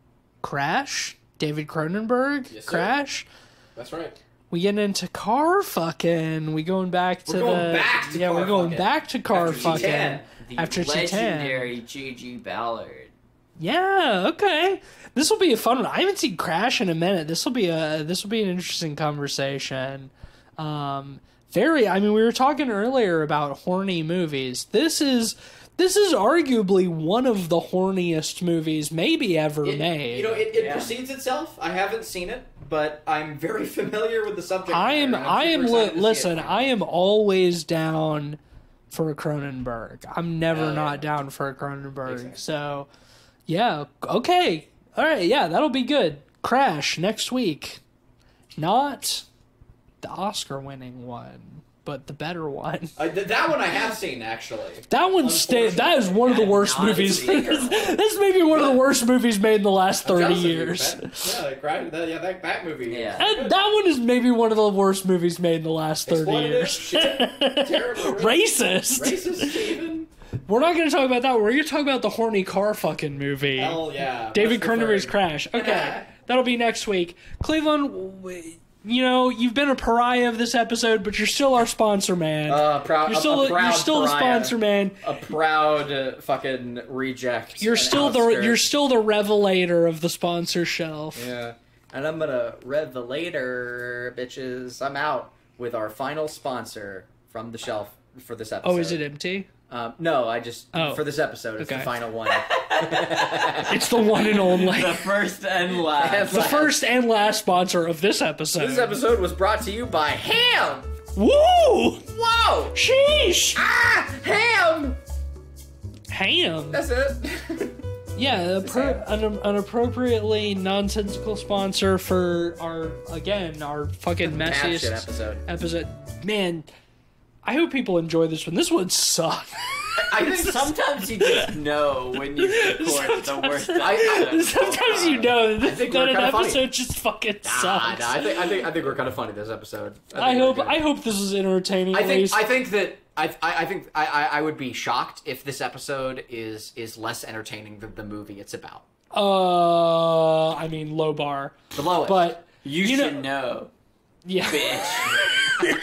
Crash? David Cronenberg? Yes, sir. Crash? That's right. We getting into car fucking. We going back to We're going the back to yeah. car we're going fucking. back to car After fucking Titan. The after Titan. legendary G G Ballard. Yeah. Okay. This will be a fun one. I haven't seen Crash in a minute. This will be a this will be an interesting conversation. Um, very. I mean, we were talking earlier about horny movies. This is. This is arguably one of the horniest movies maybe ever It, made. you know, it, it Yeah. precedes itself. I haven't seen it, but I'm very familiar with the subject. I am. matter, and I'm I am. super Li- excited to see listen. it. I am always down for a Cronenberg. I'm never Hell yeah. not down for a Cronenberg. Exactly. So, yeah. Okay. All right. Yeah, that'll be good. Crash next week. Not the Oscar-winning one, but the better one. Uh, th- that one I have seen actually. That one sta- That is one of the worst Not movies. seen This may be one of the worst movies made in the last I'm thirty jealous of you, years. Ben. Yeah, like, right? That, yeah, that, that movie. Yeah. And that one is maybe one of the worst movies made in the last thirty Exploitative, years. shit, terrible, Racist. racist even. We're not going to talk about that. We're going to talk about the horny car fucking movie. Hell yeah. David Much Cronenberg's preferred. Crash. Okay, that'll be next week. Cleveland, we- you know, you've been a pariah of this episode, but you're still our sponsor, man. Uh, proud, you're still, a, a proud you're still the pariah. sponsor, man. A proud uh, fucking reject. You're and still the outskirt. you're still the revelator of the sponsor shelf. Yeah. And I'm gonna revelator, bitches. I'm out with our final sponsor from the shelf for this episode. Oh, is it empty? Um, no, I just Oh. for this episode. It's Okay. the final one. It's the one and only. The first and last. The first and last sponsor of this episode. This episode was brought to you by Ham. Woo! Whoa! Sheesh! Ah, Ham. Ham. That's it. Yeah, a per, an, an appropriately nonsensical sponsor for our, again, our fucking Bad messiest shit episode. episode. Man, I hope people enjoy this one. This one sucked. I think Sometimes you just know when you record the worst I- episode. Sometimes you know that, think that we're an kinda funny. episode just fucking Nah, sucks. nah, I think I think I think we're kind of funny this episode. I think we're hope good. I hope this is entertaining. I at think least. I think that I I, I think I, I I would be shocked if this episode is is less entertaining than the movie it's about. Uh, I mean, low bar, The lowest. but You, You should know- know, yeah. bitch.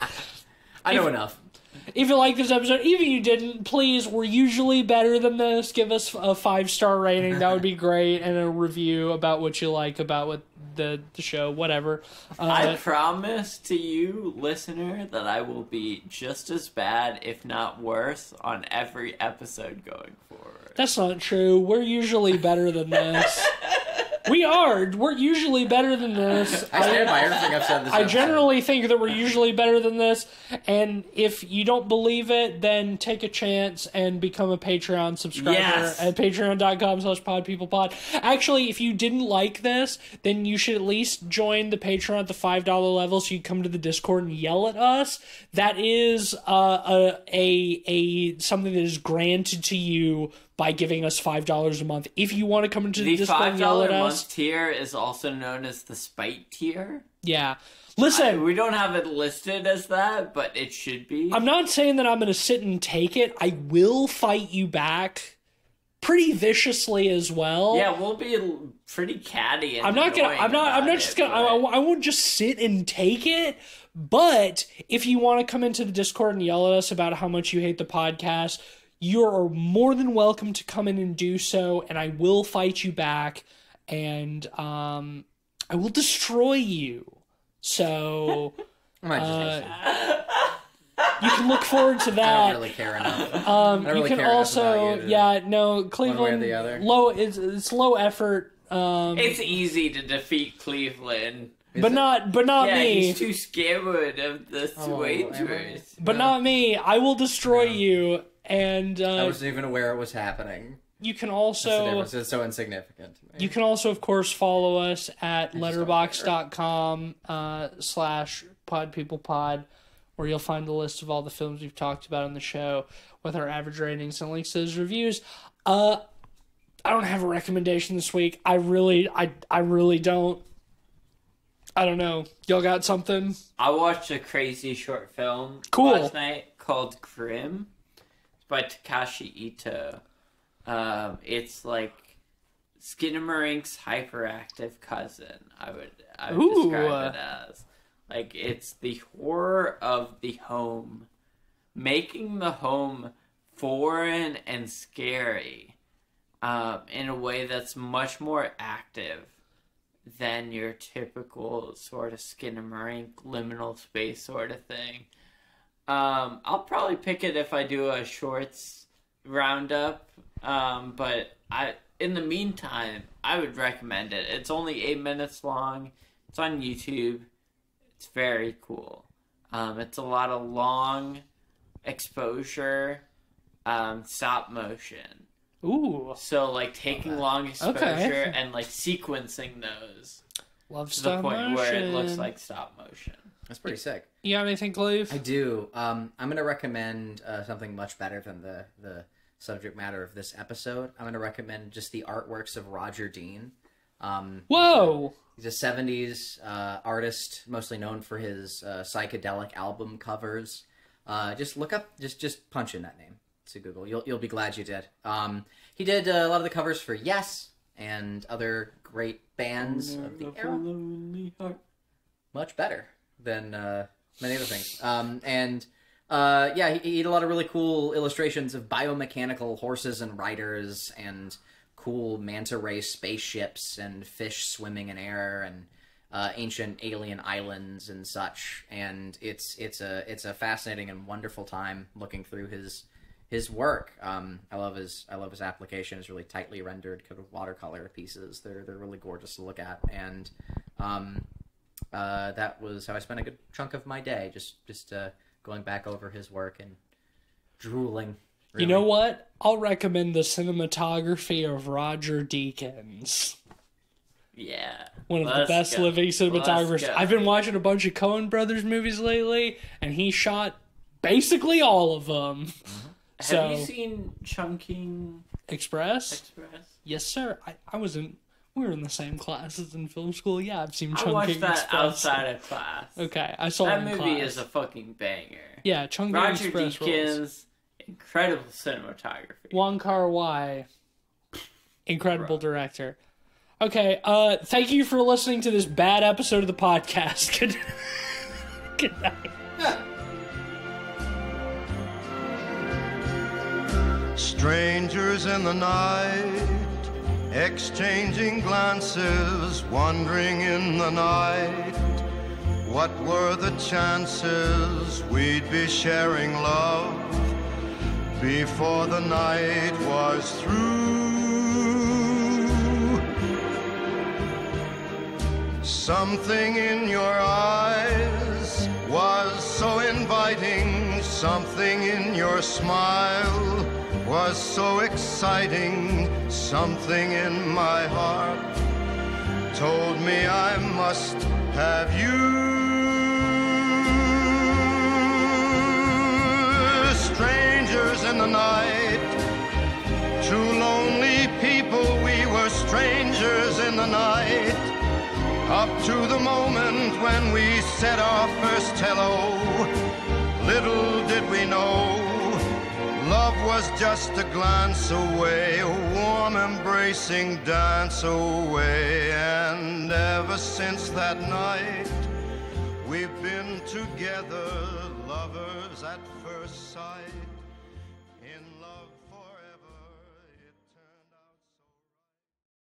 I know if- enough. If you like this episode, even if you didn't, please, we're usually better than this. Give us a five star rating. That would be great, and a review about what you like about what the the show, whatever. I Uh, promise to you, listener, that I will be just as bad, if not worse, on every episode going forward. that's not true. We're usually better than this. We are. We're usually better than this. I stand by everything I've said this I episode. generally think that we're usually better than this, and if you don't believe it, then take a chance and become a Patreon subscriber Yes. at patreon.com slash podpeoplepod. Actually, if you didn't like this, then you should at least join the Patreon at the five dollar level so you come to the Discord and yell at us. That is uh, a, a, a something that is granted to you by giving us five dollars a month. If you want to come into the, The Discord five and yell dollar at a us, month tier is also known as the spite tier. yeah. Listen, We don't have it listed as that, but it should be. I'm not saying that I'm going to sit and take it. I will fight you back pretty viciously as well. Yeah, we'll be l- pretty catty. And I'm not gonna. annoying I'm not. I'm about not just it, gonna. I, but- I won't just sit and take it. But if you want to come into the Discord and yell at us about how much you hate the podcast, you're more than welcome to come in and do so, and I will fight you back, and um, I will destroy you. So I might just uh, you can look forward to I that. don't really care enough. Um, I don't you really can care enough also, about you to- yeah, no, Cleveland. the other. Low, it's, it's low effort, um, It's easy to defeat Cleveland. but not, but not Yeah, me, he's too scared of the Oh, waitress. but not me. I will destroy you, and I uh, wasn't even aware it was happening. you can That's the also, difference. It's so insignificant to me. you can also, of course, follow us at letterbox dot com uh, slash podpeoplepod, where you'll find a list of all the films we've talked about on the show with our average ratings and links to those reviews. Uh, I don't have a recommendation this week. I really, I, I really don't. I don't know. Y'all got something? I watched a crazy short film Cool. last night called Grimm. It's by Takashi Ito. Um, it's like Skidamarink's hyperactive cousin. I would I would Ooh. describe it as. Like, it's the horror of the home, making the home foreign and scary, um, in a way that's much more active than your typical sort of Skinamarink liminal space sort of thing. Um, I'll probably pick it if I do a shorts roundup, um, but I in the meantime, I would recommend it. It's only eight minutes long. It's on YouTube. It's very cool. Um, it's a lot of long exposure, um, stop motion. Ooh, So, like, taking long exposure Okay. and, like, sequencing those love to the stop point motion. where it looks like stop motion. That's pretty sick. You got anything, Cleve? I do. Um, I'm going to recommend uh, something much better than the, the subject matter of this episode. I'm going to recommend just the artworks of Roger Dean. Um, Whoa! He's a seventies uh, artist, mostly known for his uh, psychedelic album covers. Uh, just look up, just just punch in that name to Google. You'll you'll be glad you did. Um, he did uh, a lot of the covers for Yes and other great bands of the era. much better than uh, many other things. Um, and uh, yeah, he, he had a lot of really cool illustrations of biomechanical horses and riders and cool manta ray spaceships and fish swimming in air and uh, ancient alien islands and such. And it's it's a it's a fascinating and wonderful time looking through his his work. Um, I love his I love his application. It's really tightly rendered kind of watercolor pieces. They're they're really gorgeous to look at. And um, uh, that was how I spent a good chunk of my day, just just uh, going back over his work and drooling. Really. You know what? I'll recommend the cinematography of Roger Deakins. Yeah. One of Let's the best go. living cinematographers. Let's go. I've been watching a bunch of Coen Brothers movies lately, and he shot basically all of them. Mm-hmm. So, Have you seen Chunking Express? Express? Yes, sir. I, I was in... We were in the same classes in film school. Yeah, I've seen I Chunking watched that Express. outside of class. Okay, I saw That it in movie class. is a fucking banger. Yeah, Chunking Roger Express rules. Deakins, incredible cinematography. Wong Kar-wai, incredible Bro. director. Okay, uh, thank you for listening to this bad episode of the podcast. Good, good night. Strangers in the night, exchanging glances, wandering in the night. What were the chances we'd be sharing love before the night was through? Something in your eyes was so inviting, something in your smile was so exciting, something in my heart told me I must have you. Strangers in the night, two lonely people, we were strangers in the night, up to the moment when we said our first hello. Little did we know, love was just a glance away, a warm embracing dance away. And ever since that night, we've been together, lovers at first sight.